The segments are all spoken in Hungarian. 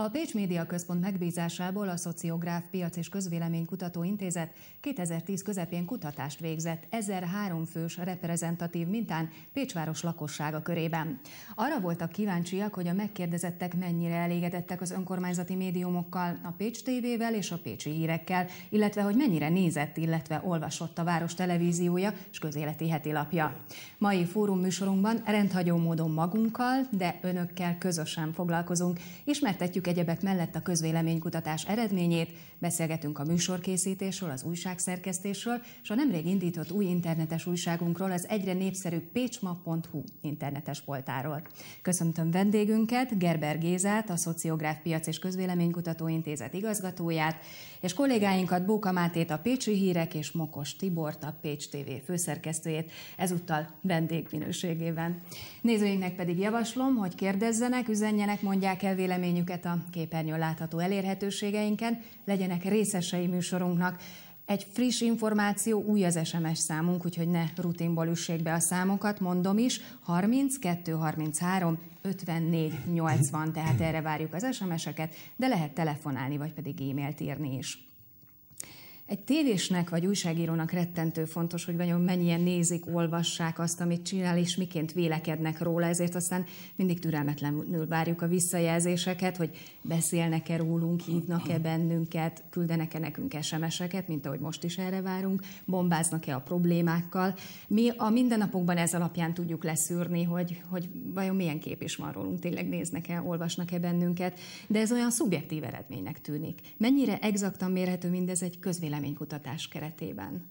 A Pécs Média Központ megbízásából a Szociográf Piac- és Közvéleménykutató Intézet 2010 közepén kutatást végzett 1003 fős reprezentatív mintán Pécs város lakossága körében. Arra voltak kíváncsiak, hogy a megkérdezettek mennyire elégedettek az önkormányzati médiumokkal, a Pécs TV-vel és a pécsi hírekkel, illetve hogy mennyire nézett, illetve olvasott a város televíziója és közéleti hetilapja. Mai fórum műsorunkban rendhagyó módon magunkkal, de önökkel közösen foglalkozunk. Ismertetjük egyebek mellett a közvéleménykutatás eredményét, beszélgetünk a műsorkészítésről, az újságszerkesztésről, és a nemrég indított új internetes újságunkról, az egyre népszerűbb pécsma.hu internetes poltáról. Köszöntöm vendégünket, Gerber Gézát, a Szociográf Piac- és Közvéleménykutató Intézet igazgatóját, és kollégáinkat, Bóka Mátét, a Pécsi Hírek, és Mokos Tibort, a Pécs TV főszerkesztőjét, ezúttal vendégminőségében. Nézőinknek pedig javaslom, hogy kérdezzenek, üzenjenek, mondják el véleményüket a képernyőn látható elérhetőségeinken, legyenek részesei műsorunknak. Egy friss információ, új az SMS számunk, úgyhogy ne rutinból üssék be a számokat, mondom is, 30 233 54 80, tehát erre várjuk az SMS-eket, de lehet telefonálni, vagy pedig e-mailt írni is. Egy tévésnek vagy újságírónak rettentő fontos, hogy vajon mennyien nézik, olvassák azt, amit csinál, és miként vélekednek róla, ezért aztán mindig türelmetlenül várjuk a visszajelzéseket, hogy beszélnek-e rólunk, hívnak-e bennünket, küldenek-e nekünk SMS-eket, mint ahogy most is erre várunk, bombáznak-e a problémákkal. Mi a mindennapokban ez alapján tudjuk leszűrni, hogy vajon milyen kép is van rólunk, tényleg néznek-e, olvasnak-e bennünket, de ez olyan szubjektív eredménynek tűnik. Mennyire exaktan mérhető mindez egy közvéleménykutatás keretében?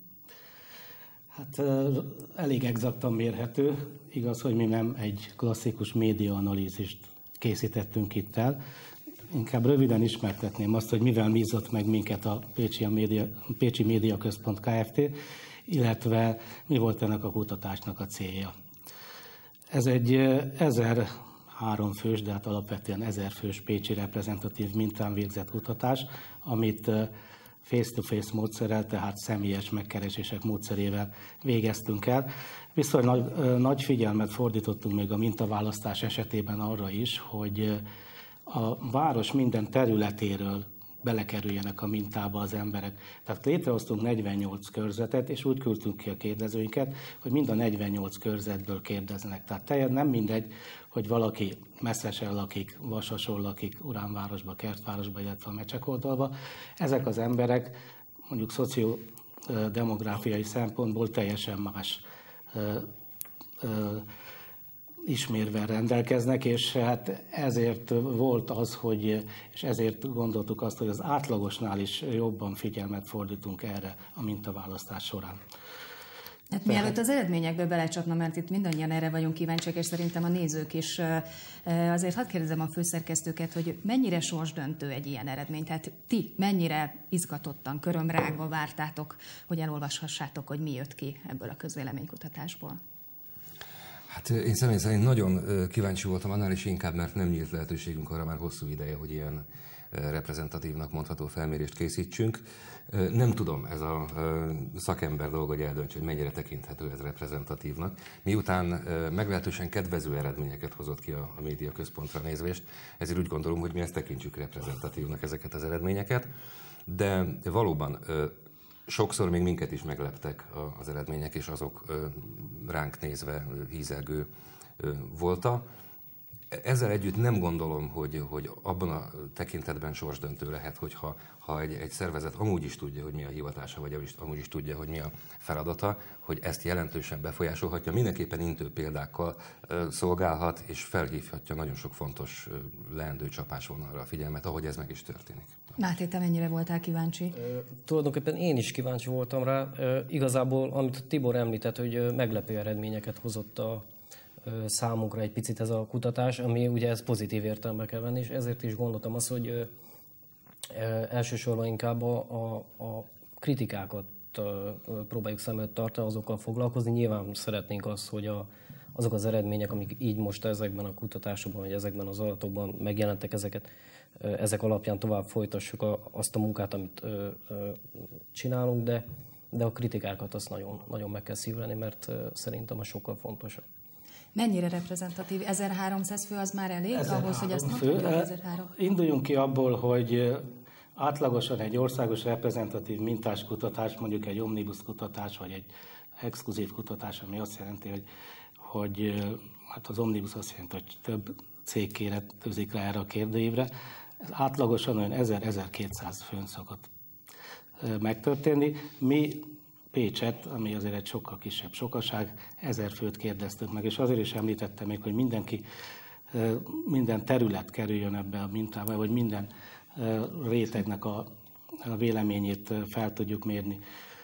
Hát elég exaktan mérhető. Igaz, hogy mi nem egy klasszikus médiaanalízist készítettünk itt el. Inkább röviden ismertetném azt, hogy mivel bízott meg minket a Pécsi Média Központ Kft., illetve mi volt ennek a kutatásnak a célja. Ez egy 1003 fős, de hát alapvetően 1000 fős pécsi reprezentatív mintán végzett kutatás, amit face-to-face módszerrel, tehát személyes megkeresések módszerével végeztünk el. Viszonylag nagy figyelmet fordítottunk még a mintaválasztás esetében arra is, hogy a város minden területéről belekerüljenek a mintába az emberek. Tehát létrehoztunk 48 körzetet, és úgy küldtünk ki a kérdezőinket, hogy mind a 48 körzetből kérdeznek. Tehát nem mindegy, hogy valaki messzesen lakik, Vasason lakik, Uránvárosba, Kertvárosba, illetve a Mecsekoldalba. Ezek az emberek mondjuk szociodemográfiai szempontból teljesen más ismérvel rendelkeznek, és hát ezért volt az, és ezért gondoltuk azt, hogy az átlagosnál is jobban figyelmet fordítunk erre a mintaválasztás során. Hát mielőtt az eredményekbe belecsapna, mert itt mindannyian erre vagyunk kíváncsiak, és szerintem a nézők is, azért hadd kérdezem a főszerkesztőket, hogy mennyire sorsdöntő egy ilyen eredmény? Tehát ti mennyire izgatottan, körömrágva vártátok, hogy elolvashassátok, hogy mi jött ki ebből a közvéleménykutatásból? Hát én személy szerint nagyon kíváncsi voltam, annál is inkább, mert nem nyílt lehetőségünk arra már hosszú ideje, hogy ilyen reprezentatívnak mondható felmérést készítsünk. Nem tudom, ez a szakember dolga, hogy eldöntse, hogy mennyire tekinthető ez reprezentatívnak. Miután meglehetősen kedvező eredményeket hozott ki a Média Központra nézvést, ezért úgy gondolom, hogy mi ezt tekintsük reprezentatívnak, ezeket az eredményeket. De valóban sokszor még minket is megleptek az eredmények, és azok ránk nézve hízelgő voltak. Ezzel együtt nem gondolom, hogy abban a tekintetben sorsdöntő lehet, hogyha egy szervezet amúgy is tudja, hogy mi a hivatása, vagy amúgy is tudja, hogy mi a feladata, hogy ezt jelentősen befolyásolhatja, mindenképpen intő példákkal szolgálhat, és felhívhatja nagyon sok fontos leendő csapásvonalra a figyelmet, ahogy ez meg is történik. Máté, te mennyire voltál kíváncsi? Tulajdonképpen én is kíváncsi voltam rá. Igazából, amit Tibor említett, hogy meglepő eredményeket hozott a számunkra egy picit ez a kutatás, ami ugye ez pozitív értelembe kell venni, és ezért is gondoltam azt, hogy elsősorban inkább a kritikákat próbáljuk szem előtt tartani, azokkal foglalkozni. Nyilván szeretnénk azt, hogy azok az eredmények, amik így most ezekben a kutatásokban, vagy ezekben az adatokban megjelentek, ezek alapján tovább folytassuk azt a munkát, amit csinálunk, de a kritikákat azt nagyon, nagyon meg kell szívlelni, mert szerintem az sokkal fontosabb. Mennyire reprezentatív? 1300 fő az már elég ahhoz, hogy azt mondjuk 1300? Induljunk ki abból, hogy átlagosan egy országos reprezentatív mintás kutatás, mondjuk egy omnibus kutatás, vagy egy exkluzív kutatás, ami azt jelenti, hogy hát az omnibus azt jelenti, hogy több cég kérdezik rá erre a kérdőívre. Ez átlagosan olyan 1000-1200 főn szokott megtörténni. Mi Pécset, ami azért egy sokkal kisebb sokaság, 1000 főt kérdeztünk meg, és azért is említettem még, hogy minden terület kerüljön ebbe a mintába, vagy minden rétegnek a véleményét fel tudjuk mérni.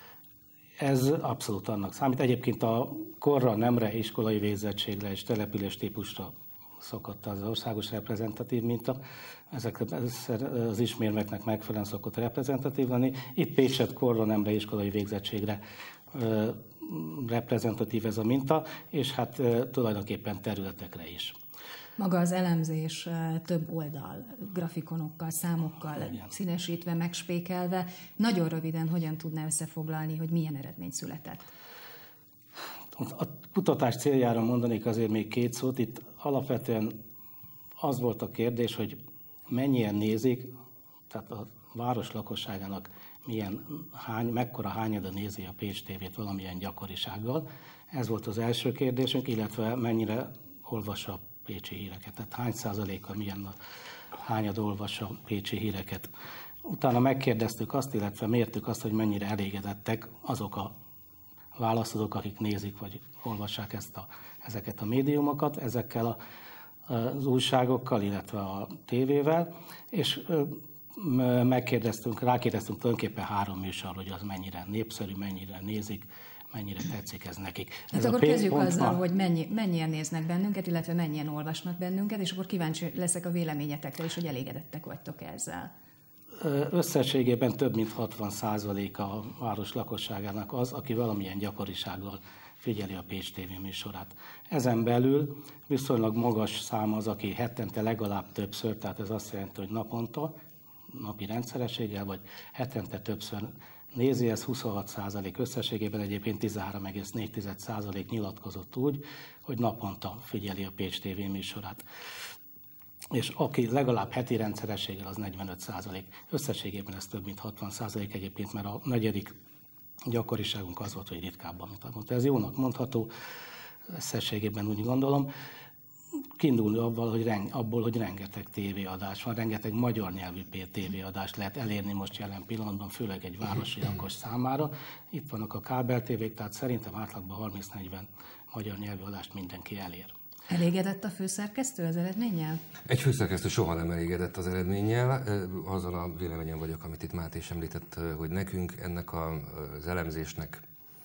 Ez abszolút annak számít. Egyébként a korra, nemre, iskolai végzettségre és település típusra szokott az országos reprezentatív minta. Ezek az ismérveknek megfelelően szokott reprezentatív lenni. Itt Pécset korra, nemre, iskolai végzettségre reprezentatív ez a minta, és hát tulajdonképpen területekre is. Maga az elemzés több oldal, grafikonokkal, számokkal színesítve, megspékelve. Nagyon röviden hogyan tudná összefoglalni, hogy milyen eredmény született? A kutatás céljára mondanék azért még két szót. Itt alapvetően az volt a kérdés, hogy mennyien nézik, tehát a város lakosságának mekkora hányada nézi a Pécs TV-t valamilyen gyakorisággal. Ez volt az első kérdésünk, illetve mennyire olvassa a pécsi híreket. Tehát hány százaléka, hányad olvassa a pécsi híreket. Utána megkérdeztük azt, illetve mértük azt, hogy mennyire elégedettek azok a választók, akik nézik vagy olvassák ezeket a médiumokat, ezekkel az újságokkal, illetve a tévével, és rákérdeztünk tulajdonképpen 3 műsor, hogy az mennyire népszerű, mennyire nézik, mennyire tetszik ez nekik. Hát akkor kezdjük azzal, hogy mennyien néznek bennünket, illetve mennyien olvasnak bennünket, és akkor kíváncsi leszek a véleményetekre is, hogy elégedettek vagytok ezzel. Összességében több mint 60%-a a város lakosságának az, aki valamilyen gyakorisággal figyeli a Pécs TV műsorát. Ezen belül viszonylag magas szám az, aki hetente legalább többször, tehát ez azt jelenti, hogy naponta, napi rendszerességgel, vagy hetente többször nézi, ez 26%, összességében egyébként 13,4% nyilatkozott úgy, hogy naponta figyeli a Pécs TV műsorát. És aki legalább heti rendszerességgel, az 45%. Összességében ez több mint 60% egyébként, mert a negyedik gyakoriságunk az volt, hogy ritkábban, mint mondta. Ez jónak mondható, összességében úgy gondolom. Kiindulni abból, hogy rengeteg tévéadás van, rengeteg magyar nyelvű tévéadást lehet elérni most jelen pillanatban, főleg egy városi lakos számára. Itt vannak a kábel tévék, tehát szerintem átlagban 30-40 magyar nyelvű adást mindenki elér. Elégedett a főszerkesztő az eredménnyel? Egy főszerkesztő soha nem elégedett az eredménnyel. Azzal a véleményen vagyok, amit itt Máté is említett, hogy nekünk ennek az elemzésnek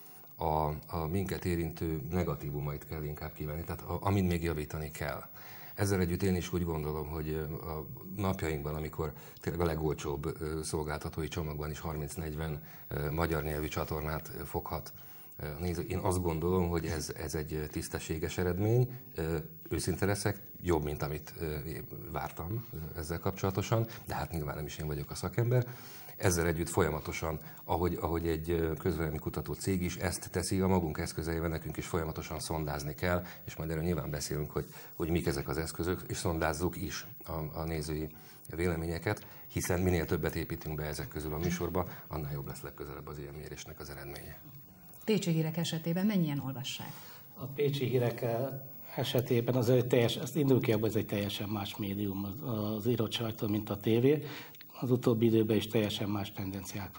a minket érintő negatívumait kell inkább kívánni, tehát amin még javítani kell. Ezzel együtt én is úgy gondolom, hogy a napjainkban, amikor tényleg a legolcsóbb szolgáltatói csomagban is 30-40 magyar nyelvű csatornát foghat néző, én azt gondolom, hogy ez egy tisztességes eredmény, őszinte leszek, jobb, mint amit vártam ezzel kapcsolatosan, de hát nyilván nem is én vagyok a szakember. Ezzel együtt folyamatosan, ahogy egy közvélemény kutató cég is ezt teszi, a magunk eszközeivel nekünk is folyamatosan szondázni kell, és majd erről nyilván beszélünk, hogy mik ezek az eszközök, és szondázzuk is a nézői véleményeket, hiszen minél többet építünk be ezek közül a műsorba, annál jobb lesz legközelebb az ilyen mérésnek az eredménye. Pécsi hírek esetében mennyien olvassák? A pécsi hírek esetében ezt indul ki abban, ez egy teljesen más médium az írott sajtó, mint a tévé. Az utóbbi időben is teljesen más tendenciák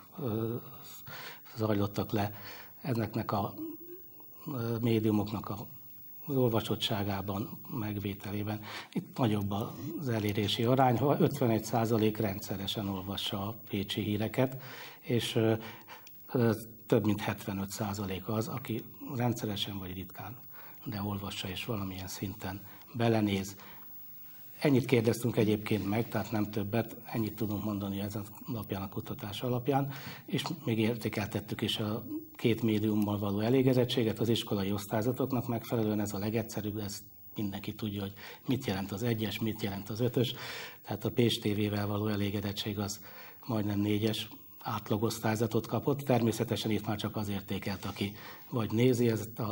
zajlottak le ezeknek a médiumoknak az olvasottságában, megvételében. Itt nagyobb az elérési arány, 51% rendszeresen olvassa a pécsi híreket, és több mint 75% az, aki rendszeresen vagy ritkán, de olvassa és valamilyen szinten belenéz. Ennyit kérdeztünk egyébként meg, tehát nem többet, ennyit tudunk mondani ezen napján a kutatás alapján, és még értékeltettük is a két médiummal való elégedettséget, az iskolai osztályzatoknak megfelelően ez a legegyszerűbb, ezt mindenki tudja, hogy mit jelent az 1-es, mit jelent az 5-ös, tehát a Pécs TV-vel való elégedettség az majdnem 4-es átlagosztályzatot kapott. Természetesen itt már csak az értékelt, aki vagy nézi ezt a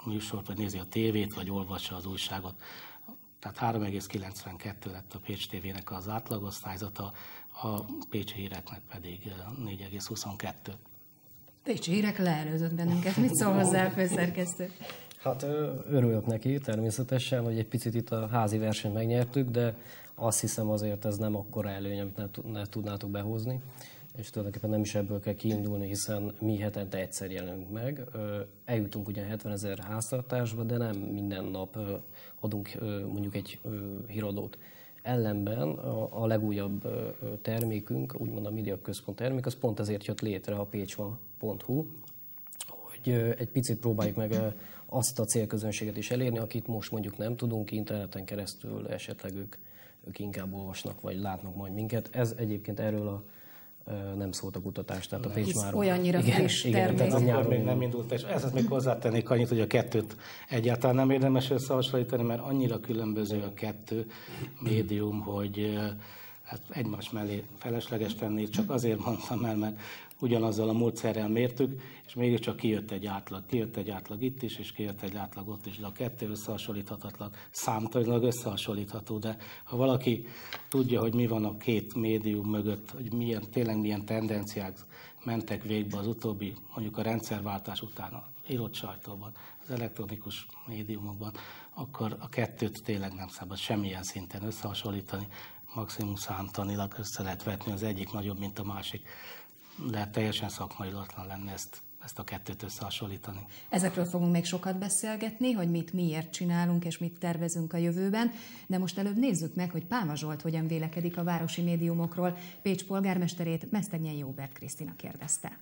műsort, vagy nézi a tévét, vagy olvassa az újságot. Tehát 3,92 lett a Pécs TV-nek az átlagosztályzata, a Pécsi Híreknek pedig 4,22. Pécsi Hírek leelőzött bennünket. Mit szól hozzá a főszerkesztő? Hát örülök neki természetesen, hogy egy picit itt a házi versenyt megnyertük, de azt hiszem azért ez nem akkora előny, amit ne tudnátok behozni. És tulajdonképpen nem is ebből kell kiindulni, hiszen mi hetente egyszer jelenünk meg. Eljutunk ugyan 70 000 háztartásba, de nem minden nap adunk mondjuk egy híradót. Ellenben a legújabb termékünk, úgymond a Média Központ termék, az pont ezért jött létre a pécsma.hu, hogy egy picit próbáljuk meg azt a célközönséget is elérni, akit most mondjuk nem tudunk, interneten keresztül esetleg ők inkább olvasnak, vagy látnak majd minket. Ez egyébként erről nem szólt a kutatás, tehát a Pécs már... Olyannyira friss termék. Akkor még nem indult, és ezt még hozzátennék annyit, hogy a kettőt egyáltalán nem érdemes összehasonlítani, mert annyira különböző a kettő médium, hogy hát egymás mellé felesleges tenni, csak azért mondtam el, mert ugyanazzal a módszerrel mértük, és mégiscsak kijött egy átlag itt is, és kijött egy átlag ott is, de a kettő összehasonlíthatatlan, számtanilag összehasonlítható, de ha valaki tudja, hogy mi van a két médium mögött, hogy tényleg milyen tendenciák mentek végbe az utóbbi, mondjuk a rendszerváltás után a írott sajtóban, az elektronikus médiumokban, akkor a kettőt tényleg nem szabad semmilyen szinten összehasonlítani, maximum számtanilag össze lehet vetni, az egyik nagyobb, mint a másik, de teljesen szakmailatlan lenne ezt a kettőt összehasonlítani. Ezekről fogunk még sokat beszélgetni, hogy mit miért csinálunk és mit tervezünk a jövőben, de most előbb nézzük meg, hogy Pálma Zsolt hogyan vélekedik a városi médiumokról. Pécs polgármesterét Mesztegnyi Jóbert Krisztina kérdezte.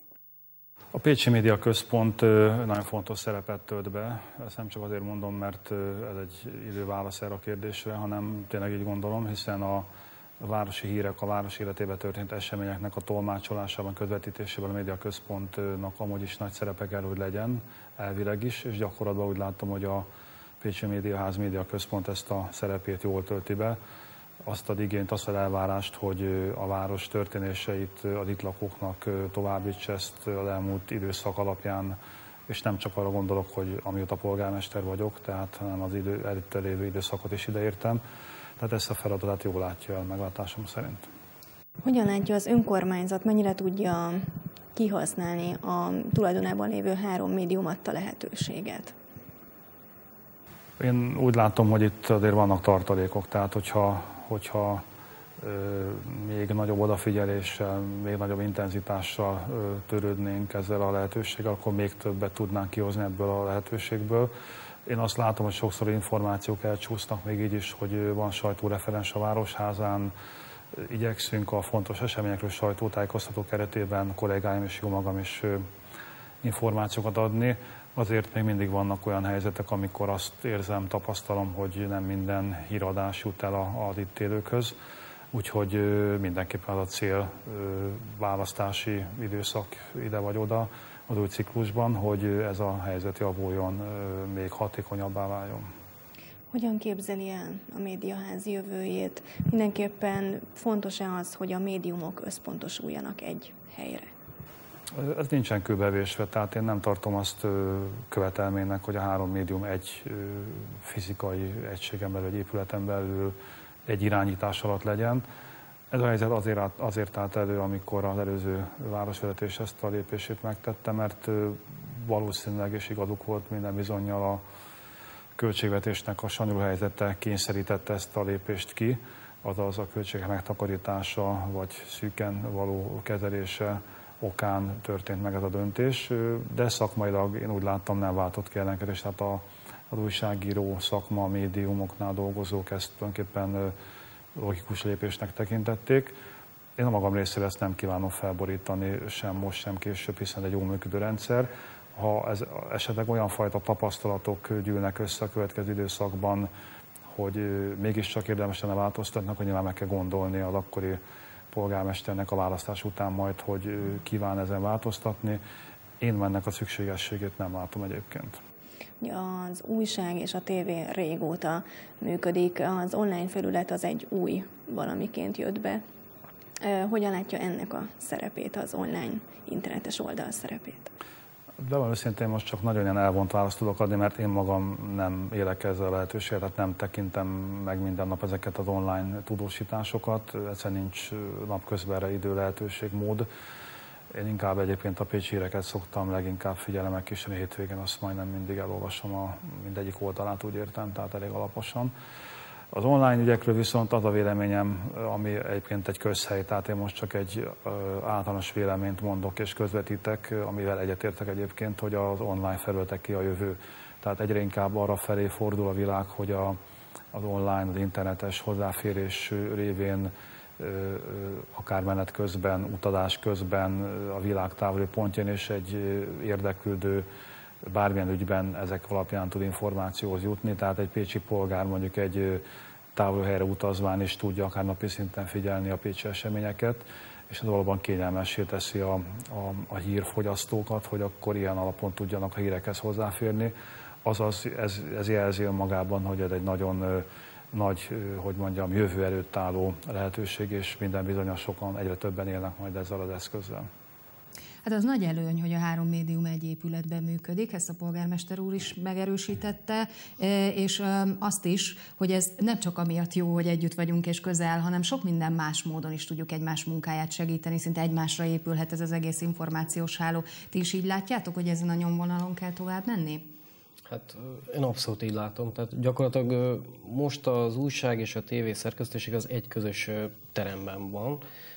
A Pécsi Média Központ nagyon fontos szerepet tölt be. Ezt nem csak azért mondom, mert ez egy időválasz erre a kérdésre, hanem tényleg így gondolom, hiszen a városi hírek, a város életében történt eseményeknek a tolmácsolásában, közvetítésében a Média Központnak amúgy is nagy szerepe kell, hogy legyen, elvileg is, és gyakorlatban úgy látom, hogy a Pécsi Médiaház Média Központ ezt a szerepét jól tölti be. Azt az igényt, azt az elvárást, hogy a város történéseit az itt lakóknak továbbítsa, ezt az elmúlt időszak alapján, és nem csak arra gondolok, hogy amióta polgármester vagyok, tehát hanem az előtte lévő időszakot is ideértem. Tehát ezt a feladatát jól látja el, meglátásom szerint. Hogyan látja az önkormányzat, mennyire tudja kihasználni a tulajdonában lévő 3 médium adta lehetőséget? Én úgy látom, hogy itt azért vannak tartalékok, tehát hogyha még nagyobb odafigyeléssel, még nagyobb intenzitással törődnénk ezzel a lehetőséggel, akkor még többet tudnánk kihozni ebből a lehetőségből. Én azt látom, hogy sokszor információk elcsúsznak, még így is, hogy van sajtóreferens a Városházán, igyekszünk a fontos eseményekről sajtótájékoztató keretében, kollégáim és jó magam is információkat adni. Azért még mindig vannak olyan helyzetek, amikor azt érzem, tapasztalom, hogy nem minden híradás jut el az itt élőkhöz. Úgyhogy mindenképpen az a cél, választási időszak ide vagy oda, az új ciklusban, hogy ez a helyzet javuljon, még hatékonyabbá váljon. Hogyan képzeli el a Médiaház jövőjét? Mindenképpen fontos-e az, hogy a médiumok összpontosuljanak egy helyre? Ez nincsen kőbevésve, tehát én nem tartom azt követelménynek, hogy a 3 médium egy fizikai egységen belül, egy épületen belül egy irányítás alatt legyen. Ez a helyzet azért állt elő, amikor az előző városvezetés ezt a lépését megtette, mert valószínűleg és igazuk volt minden bizonnyal a költségvetésnek a sanyarú helyzete kényszerítette ezt a lépést ki, azaz a költségek megtakarítása vagy szűken való kezelése okán történt meg ez a döntés, de szakmailag én úgy láttam, nem váltott ki ellenkezést, tehát az újságíró szakma, a médiumoknál dolgozók ezt tulajdonképpen logikus lépésnek tekintették. Én a magam részéről ezt nem kívánom felborítani, sem most, sem később, hiszen egy jól működő rendszer. Ha ez esetleg olyan fajta tapasztalatok gyűlnek össze a következő időszakban, hogy mégiscsak érdemes lenne változtatni, akkor nyilván meg kell gondolni az akkori polgármesternek a választás után majd, hogy kíván ezen változtatni. Én ennek a szükségességét nem látom egyébként. Az újság és a tévé régóta működik, az online felület az egy új valamiként jött be. Hogyan látja ennek a szerepét, az online internetes oldal szerepét? De van őszintén most csak nagyon ilyen elvont választ tudok adni, mert én magam nem élek ezzel a lehetőséget, tehát nem tekintem meg minden nap ezeket az online tudósításokat, egyszerűen nincs napközben erre idő, lehetőség, mód. Én inkább egyébként a pécsi híreket szoktam leginkább figyelem, meg későn hétvégén azt majdnem mindig elolvasom a mindegyik oldalát, úgy értem, tehát elég alaposan. Az online ügyekről viszont az a véleményem, ami egyébként egy közhely, tehát én most csak egy általános véleményt mondok és közvetítek, amivel egyetértek egyébként, hogy az online felületeké a jövő. Tehát egyre inkább arra felé fordul a világ, hogy az online, az internetes hozzáférés révén akár menet közben, utazás közben, a világ távoli pontján és egy érdeklődő bármilyen ügyben ezek alapján tud információhoz jutni, tehát egy pécsi polgár mondjuk egy távoli helyre utazván is tudja akár napi szinten figyelni a pécsi eseményeket, és ez valóban kényelmessé teszi a hírfogyasztókat, hogy akkor ilyen alapon tudjanak a hírekhez hozzáférni. Azaz ez jelzi önmagában, hogy ez egy nagyon nagy, hogy mondjam, jövő előtt álló lehetőség, és minden bizonyos sokan egyre többen élnek majd ezzel az eszközzel. Hát az nagy előny, hogy a 3 médium egy épületben működik, ezt a polgármester úr is megerősítette, és azt is, hogy ez nem csak amiatt jó, hogy együtt vagyunk és közel, hanem sok minden más módon is tudjuk egymás munkáját segíteni, szinte egymásra épülhet ez az egész információs háló. Ti is így látjátok, hogy ezen a nyomvonalon kell tovább menni? Hát én abszolút így látom. Tehát gyakorlatilag most az újság és a tévé szerkesztőség az egy közös teremben van,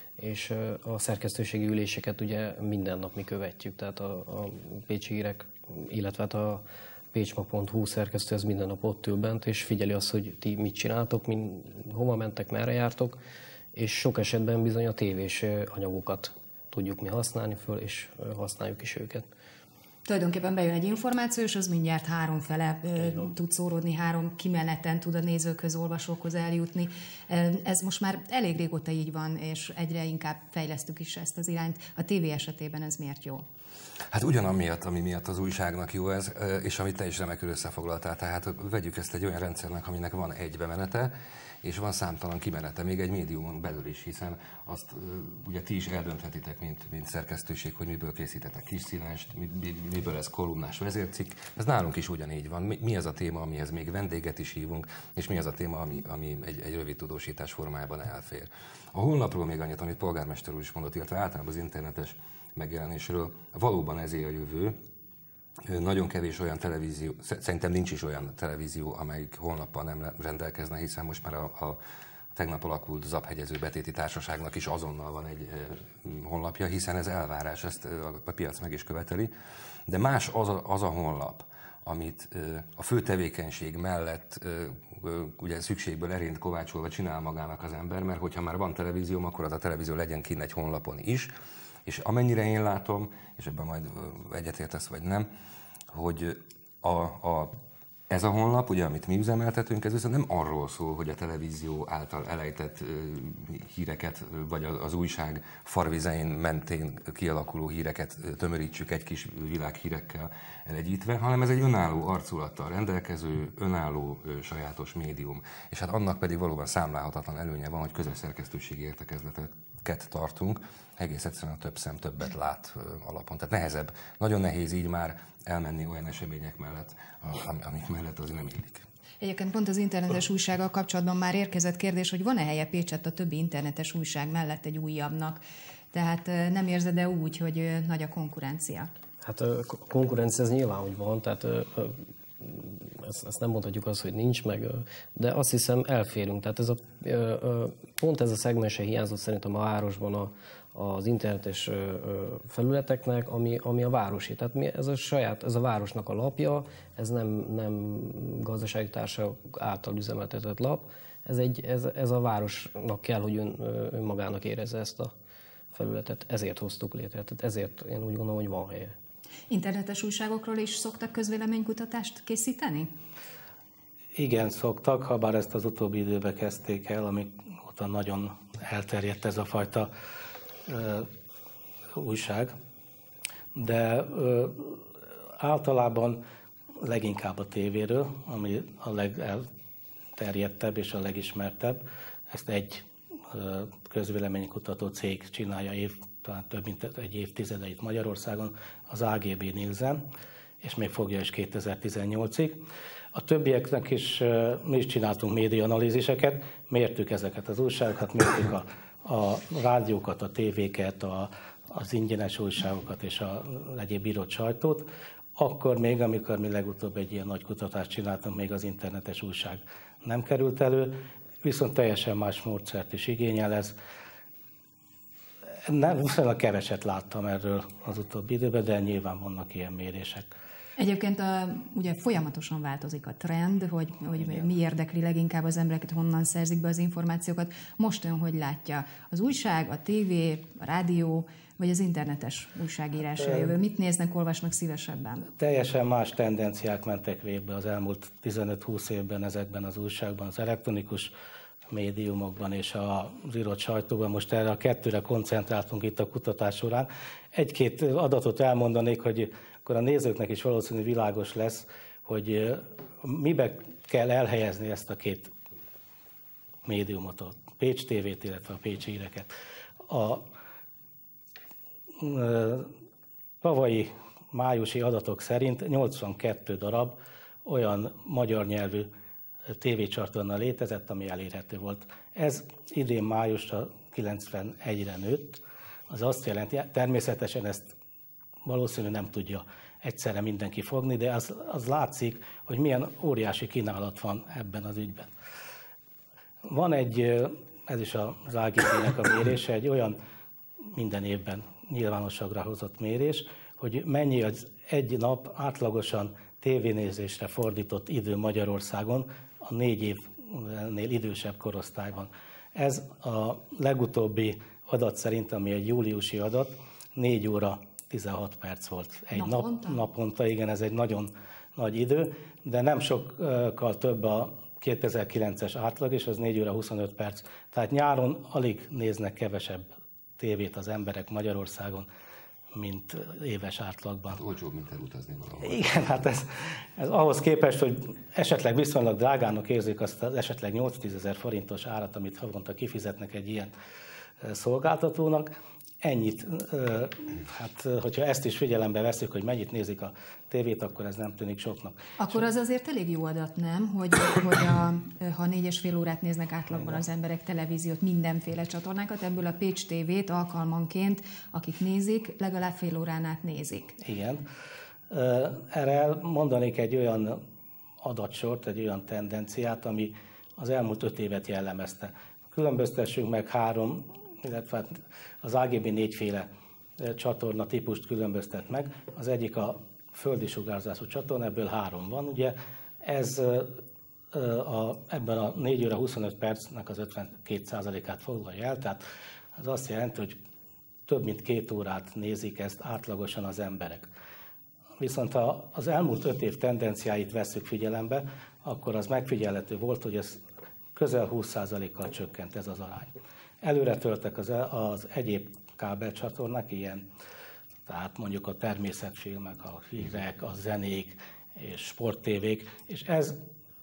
és a szerkesztőségi üléseket ugye minden nap mi követjük, tehát a pécsi hírek, illetve a pécsma.hu szerkesztő ez minden nap ott ül bent, és figyeli azt, hogy ti mit csináltok, hova mentek, merre jártok, és sok esetben bizony a tévés anyagokat tudjuk mi használni föl, és használjuk is őket. Tulajdonképpen bejön egy információ, és az mindjárt 3 fele tud szóródni, 3 kimeneten tud a nézőkhöz, olvasókhoz eljutni. Ez most már elég régóta így van, és egyre inkább fejlesztük is ezt az irányt. A tévé esetében ez miért jó? Hát ugyanamiatt, ami miatt az újságnak jó ez, és amit te is remekül összefoglaltál. Tehát vegyük ezt egy olyan rendszernek, aminek van egy bemenete, és van számtalan kimenete, még egy médiumon belül is, hiszen azt ugye ti is eldönthetitek, mint szerkesztőség, hogy miből készítetek kisszínást, miből ez kolumnás vezércikk. Ez nálunk is ugyanígy van. Mi az a téma, amihez még vendéget is hívunk, és mi az a téma, ami egy rövid tudósítás formájában elfér. A honlapról még annyit, amit polgármester úr is mondott, illetve általában az internetes megjelenésről, valóban ezé a jövő. Nagyon kevés olyan televízió, szerintem nincs is olyan televízió, amelyik honlappal nem rendelkezne, hiszen most már a tegnap alakult Zaphegyező Betéti Társaságnak is azonnal van egy honlapja, hiszen ez elvárás, ezt a piac meg is követeli. De más az a honlap, amit a fő tevékenység mellett ugye szükségből erényt kovácsolva csinál magának az ember, mert hogyha már van televízióm, akkor az a televízió legyen kint egy honlapon is, és amennyire én látom, és ebben majd egyetértesz vagy nem, hogy ez a honlap, ugye, amit mi üzemeltetünk, ez viszont nem arról szól, hogy a televízió által elejtett híreket, vagy az újság farvizein mentén kialakuló híreket tömörítsük egy kis világhírekkel elegyítve, hanem ez egy önálló arculattal rendelkező, önálló sajátos médium. És hát annak pedig valóban számlálhatatlan előnye van, hogy közös szerkesztőségi értekezleteket tartunk, egész egyszerűen a több szem többet lát alapon. Tehát nehezebb, nagyon nehéz így már elmenni olyan események mellett, amik mellett azért nem illik. Egyébként pont az internetes újsággal kapcsolatban már érkezett kérdés, hogy van-e helye Pécsett a többi internetes újság mellett egy újabbnak? Tehát nem érzed-e úgy, hogy nagy a konkurencia? Hát a konkurencia ez nyilván, hogy van, tehát ezt nem mondhatjuk azt, hogy nincs meg, de azt hiszem elférünk. Tehát pont ez a szegmense hiányzott szerintem a városban az internetes felületeknek, ami a városi. Tehát ez a városnak a lapja, ez nem gazdasági társaság által üzemeltetett lap, ez a városnak kell, hogy önmagának érezze ezt a felületet. Ezért hoztuk létre, tehát ezért én úgy gondolom, hogy van helye. Internetes újságokról is szoktak közvéleménykutatást készíteni? Igen, szoktak, ha bár ezt az utóbbi időben kezdték el, amikor nagyon elterjedt ez a fajta újság, de általában leginkább a tévéről, ami a legelterjedtebb és a legismertebb. Ezt egy közvéleménykutató cég csinálja talán több mint egy évtizede itt Magyarországon, az AGB Nielsen, és még fogja is 2018-ig. A többieknek is mi is csináltunk médiaanalíziseket, mértük ezeket az újságokat, mértük a rádiókat, a tévéket, az ingyenes újságokat és a egyéb írott sajtót. Akkor még, amikor mi legutóbb egy ilyen nagy kutatást csináltunk, még az internetes újság nem került elő, viszont teljesen más módszert is igényel ez. Viszonylag keveset láttam erről az utóbbi időben, de nyilván vannak ilyen mérések. Egyébként ugye folyamatosan változik a trend, hogy mi érdekli leginkább az embereket, honnan szerzik be az információkat. Most ön hogy látja? Az újság, a tévé, a rádió, vagy az internetes újságírásra jövő? Mit néznek, olvasnak szívesebben? Teljesen más tendenciák mentek végbe az elmúlt 15-20 évben ezekben az újságban, az elektronikus médiumokban és az írott sajtóban. Most erre a kettőre koncentráltunk itt a kutatás során. Egy-két adatot elmondanék, hogy akkor a nézőknek is valószínű világos lesz, hogy mibe kell elhelyezni ezt a két médiumot, a Pécs TV-t, illetve a Pécsi Híreket. A tavalyi májusi adatok szerint 82 darab olyan magyar nyelvű tévécsatorna létezett, ami elérhető volt. Ez idén májusra 91-re nőtt. Az azt jelenti, természetesen ezt valószínű nem tudja egyszerre mindenki fogni, de az látszik, hogy milyen óriási kínálat van ebben az ügyben. Van ez is az AGB-nek a mérése, egy olyan minden évben nyilvánosságra hozott mérés, hogy mennyi az egy nap átlagosan tévénézésre fordított idő Magyarországon a 4 évnél idősebb korosztályban. Ez a legutóbbi adat szerint, ami egy júliusi adat, 4 óra 16 perc volt egy naponta. Igen, ez egy nagyon nagy idő, de nem sokkal több a 2009-es átlag, és az 4 óra 25 perc. Tehát nyáron alig néznek kevesebb tévét az emberek Magyarországon, mint éves átlagban. Hát olcsóbb, mint elutazni valahol. Igen, hát ez ahhoz képest, hogy esetleg viszonylag drágának érzik azt az esetleg 8-10 ezer forintos árat, amit havonta kifizetnek egy ilyen szolgáltatónak, ennyit, hát hogyha ezt is figyelembe veszük, hogy mennyit nézik a tévét, akkor ez nem tűnik soknak. Akkor az azért elég jó adat, nem? Hogy ha 4,5 órát néznek átlagban az emberek televíziót, mindenféle csatornákat, ebből a Pécs TV-t alkalmanként, akik nézik, legalább fél órán át nézik. Igen. Erre mondanék egy olyan adatsort, egy olyan tendenciát, ami az elmúlt 5 évet jellemezte. Különböztessünk meg 3, illetve az AGB 4-féle csatorna típust különböztet meg. Az egyik a földi sugárzású csatorna, ebből 3 van. Ugye ez ebben a 4 óra 25 percnek az 52%-át foglalja el, tehát az azt jelenti, hogy több mint 2 órát nézik ezt átlagosan az emberek. Viszont ha az elmúlt 5 év tendenciáit vesszük figyelembe, akkor az megfigyelhető volt, hogy ez közel 20%-kal csökkent ez az arány. Előre töltek az egyéb kábelcsatornák, ilyen, tehát mondjuk a természetfilmek, a hírek, a zenék és sporttévék, és ez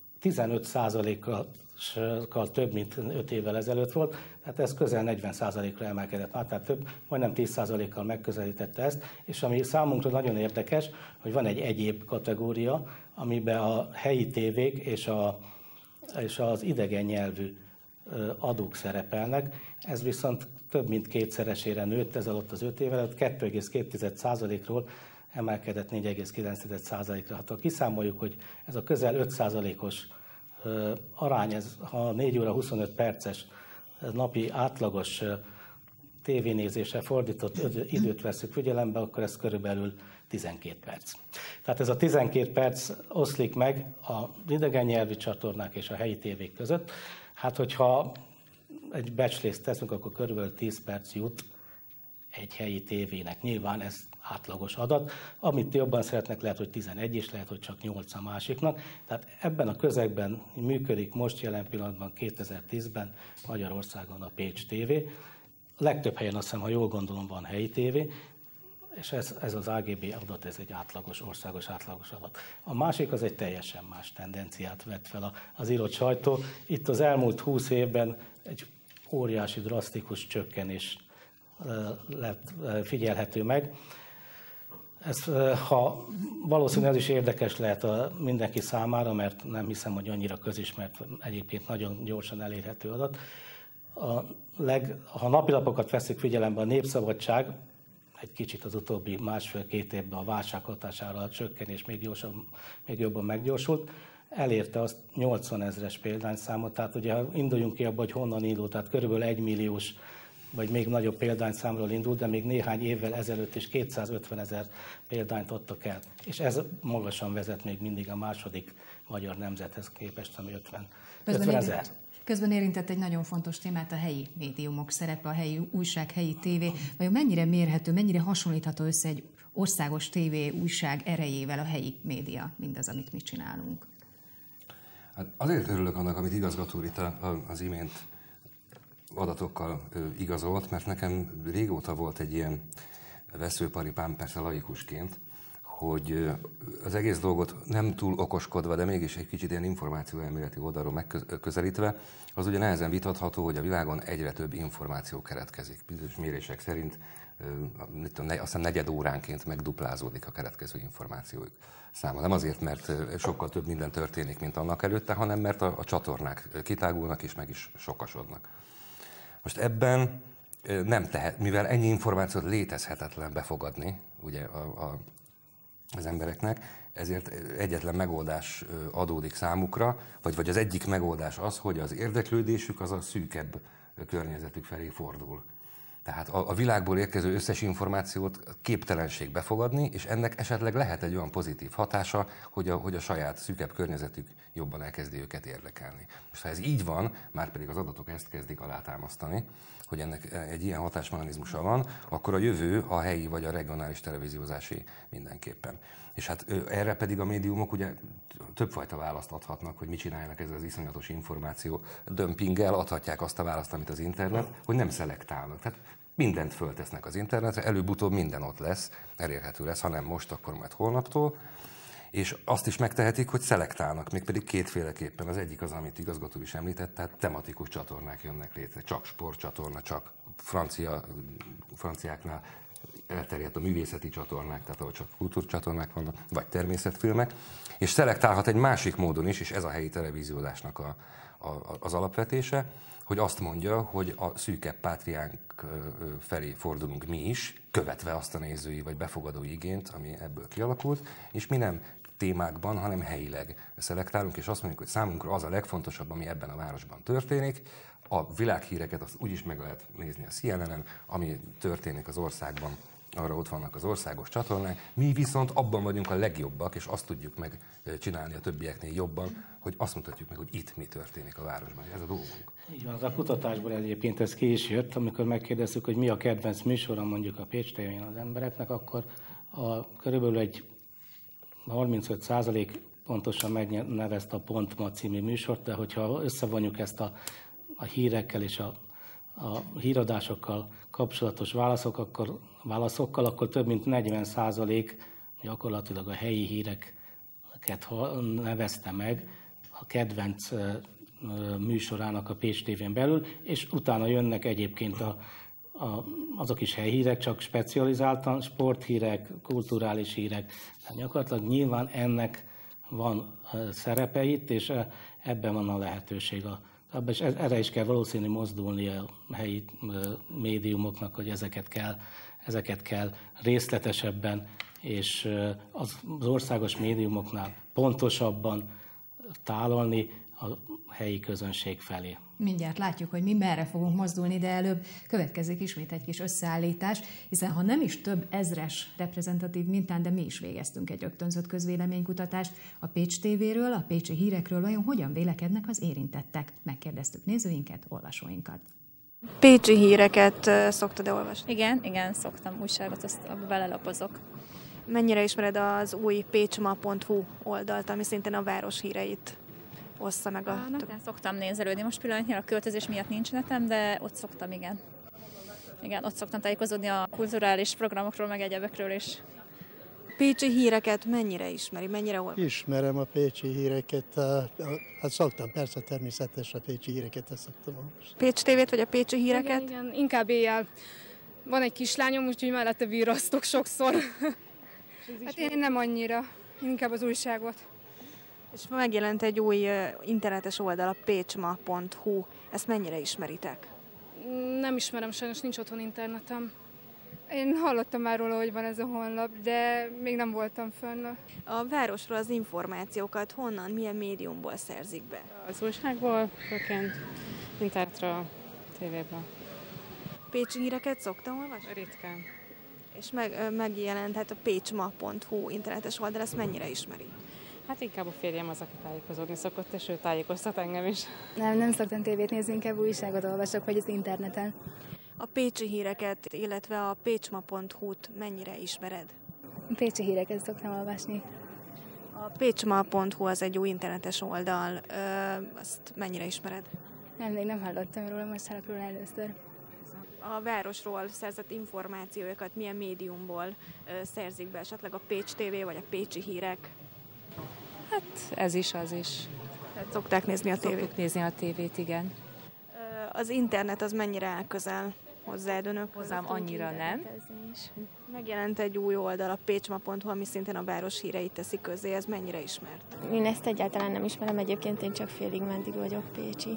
15%-kal több, mint 5 évvel ezelőtt volt, tehát ez közel 40%-ra emelkedett már, tehát majdnem 10%-kal megközelítette ezt, és ami számunkra nagyon érdekes, hogy van egy egyéb kategória, amiben a helyi tévék és az idegen nyelvű adók szerepelnek, ez viszont több mint 2-szeresére nőtt ez alatt az 5 év alatt, 2,2%-ról emelkedett 4,9%-ra. Hát ha kiszámoljuk, hogy ez a közel 5%-os arány, ez, ha 4 óra 25 perces napi átlagos tévénézésre fordított időt veszük figyelembe, akkor ez körülbelül 12 perc. Tehát ez a 12 perc oszlik meg az idegen nyelvű csatornák és a helyi tévék között. Hát, hogyha egy becslést teszünk, akkor körülbelül 10 perc jut egy helyi tévének. Nyilván ez átlagos adat. Amit jobban szeretnek, lehet, hogy 11, és lehet, hogy csak 8 a másiknak. Tehát ebben a közegben működik most jelen pillanatban 2010-ben Magyarországon a Pécs TV. Legtöbb helyen azt hiszem, ha jól gondolom, van helyi tévé, és ez az AGB adat, ez egy országos átlagos adat. A másik az egy teljesen más tendenciát vett fel az írott sajtó. Itt az elmúlt 20 évben egy óriási, drasztikus csökkenés lett figyelhető meg. Ez, ha valószínűleg ez is érdekes lehet mindenki számára, mert nem hiszem, hogy annyira közismert, egyébként nagyon gyorsan elérhető adat. Ha napilapokat veszik figyelembe, a Népszabadság egy kicsit az utóbbi 1,5-2 évben a válság hatására a csökkenés még jobban meggyorsult, elérte azt 80 000-es példányszámot, tehát ugye induljunk ki abba, hogy honnan indult, tehát körülbelül 1 milliós vagy még nagyobb példányszámról indult, de még néhány évvel ezelőtt is 250 000 példányt adtak el. És ez magasan vezet még mindig a második magyar nemzethez képest, ami 50 000. Közben érintett egy nagyon fontos témát, a helyi médiumok szerepe, a helyi újság, helyi tévé. Vajon mennyire mérhető, mennyire hasonlítható össze egy országos tévé, újság erejével a helyi média, mindaz, amit mi csinálunk? Hát azért örülök annak, amit igazgató úr itt az imént adatokkal igazolt, mert nekem régóta volt egy ilyen veszőparipám, persze laikusként, hogy az egész dolgot nem túl okoskodva, de mégis egy kicsit ilyen információelméleti oldalról megközelítve, az ugye nehezen vitatható, hogy a világon egyre több információ keletkezik. Bizonyos mérések szerint azt hiszem 4 óránként megduplázódik a keletkező információk száma. Nem azért, mert sokkal több minden történik, mint annak előtte, hanem mert a csatornák kitágulnak és meg is sokasodnak. Most ebben mivel ennyi információt létezhetetlen befogadni ugye az embereknek, ezért egyetlen megoldás adódik számukra, vagy az egyik megoldás az, hogy az érdeklődésük az a szűkebb környezetük felé fordul. Tehát a világból érkező összes információt képtelenség befogadni, és ennek esetleg lehet egy olyan pozitív hatása, hogy a saját szűkebb környezetük jobban elkezdi őket érdekelni. Most ha ez így van, már pedig az adatok ezt kezdik alátámasztani, hogy ennek egy ilyen hatásmechanizmusa van, akkor a jövő a helyi vagy a regionális televíziózásé mindenképpen. És hát erre pedig a médiumok ugye többfajta választ adhatnak, hogy mit csináljanak ezzel az iszonyatos információ dömpinggel, adhatják azt a választ, amit az internet, hogy nem szelektálnak. Tehát mindent föltesznek az internetre, előbb-utóbb minden ott lesz, elérhető lesz, ha nem most, akkor majd holnaptól. És azt is megtehetik, hogy szelektálnak, mégpedig kétféleképpen. Az egyik az, amit igazgató is említett, tehát tematikus csatornák jönnek létre. Csak sportcsatorna, csak franciáknál elterjedt a művészeti csatornák, tehát ahol csak kultúrcsatornák vannak, vagy természetfilmek. És szelektálhat egy másik módon is, és ez a helyi televíziózásnak az alapvetése, hogy azt mondja, hogy a szűkebb pátriánk felé fordulunk mi is, követve azt a nézői vagy befogadói igényt, ami ebből kialakult, és mi nem témákban, hanem helyileg szelektálunk, és azt mondjuk, hogy számunkra az a legfontosabb, ami ebben a városban történik. A világhíreket azt úgyis meg lehet nézni a CNN-en, ami történik az országban, arra ott vannak az országos csatornák. Mi viszont abban vagyunk a legjobbak, és azt tudjuk megcsinálni a többieknél jobban, hogy azt mutatjuk meg, hogy itt mi történik a városban. Ez a dolgunk. Így van, az a kutatásból egyébként ez ki is jött, amikor megkérdeztük, hogy mi a kedvenc műsora mondjuk a Pécs TV-n az embereknek, akkor körülbelül egy 35% pontosan megnevezte a Pont Ma című műsort, de hogyha összevonjuk ezt a hírekkel és a híradásokkal kapcsolatos válaszokkal, akkor több mint 40% gyakorlatilag a helyi híreket nevezte meg a kedvenc műsorának a Pécs TV-n belül, és utána jönnek egyébként azok is helyi csak specializáltan, sporthírek, kulturális hírek. Tehát gyakorlatilag nyilván ennek van szerepe itt, és ebben van a lehetőség. És erre is kell valószínű mozdulni a helyi médiumoknak, hogy ezeket kell részletesebben és az országos médiumoknál pontosabban tálalni a helyi közönség felé. Mindjárt látjuk, hogy mi merre fogunk mozdulni, de előbb következik ismét egy kis összeállítás, hiszen ha nem is több ezres reprezentatív mintán, de mi is végeztünk egy rögtönzött közvéleménykutatást a Pécs TV-ről, a pécsi hírekről, vajon hogyan vélekednek az érintettek? Megkérdeztük nézőinket, olvasóinkat. Pécsi híreket szoktad-e olvasni? Igen, szoktam újságot, azt belelapozok. Mennyire ismered az új pécsma.hu oldalt, ami szintén a város híreit ossza meg a... Neten szoktam nézelődni. Most pillanatnyilag a költözés miatt nincs netem, de ott szoktam, igen. Igen, ott szoktam tájékozódni a kulturális programokról, meg egyebekről is. pécsi híreket mennyire ismeri, mennyire olvas? Ismerem a pécsi híreket, hát szoktam, persze természetesen a pécsi híreket szoktam olvasni. Pécs tévét vagy a pécsi híreket? Igen, inkább éjjel. Van egy kislányom, úgyhogy mellette virrasztok sokszor. Hát én nem annyira, inkább az újságot. És megjelent egy új internetes oldal, a pécsma.hu. Ezt mennyire ismeritek? Nem ismerem, sajnos nincs otthon internetem. Én hallottam már róla, hogy van ez a honlap, de még nem voltam fönn. A városról az információkat honnan, milyen médiumból szerzik be? Az újságból, főként internetről, tévéből. Pécsi híreket szoktam olvasni? Ritkán. És megjelent hát a pécsma.hu internetes oldal, ezt mennyire ismeri? Hát inkább a férjem az, aki tájékozódni szokott, és ő tájékoztat engem is. Nem szoktam tévét nézni, inkább újságot olvasok, vagy az interneten. A pécsi híreket, illetve a pécsma.hu-t mennyire ismered? A pécsi híreket szoktam olvasni. A pécsma.hu az egy új internetes oldal, azt mennyire ismered? Még nem hallottam róla, most hallok róla először. A városról szerzett információkat milyen médiumból szerzik be, esetleg a Pécs TV vagy a pécsi hírek? Hát ez is, az is. Tehát szokták nézni a tévét? Szoktuk nézni a tévét, igen. Az internet az mennyire áll közel hozzád önök? Hozzám annyira nem. Megjelent egy új oldal, a pécsma.hu, ami szintén a város híreit teszi közzé. Ez mennyire ismert? Én ezt egyáltalán nem ismerem, egyébként én csak félig meddig vagyok pécsi.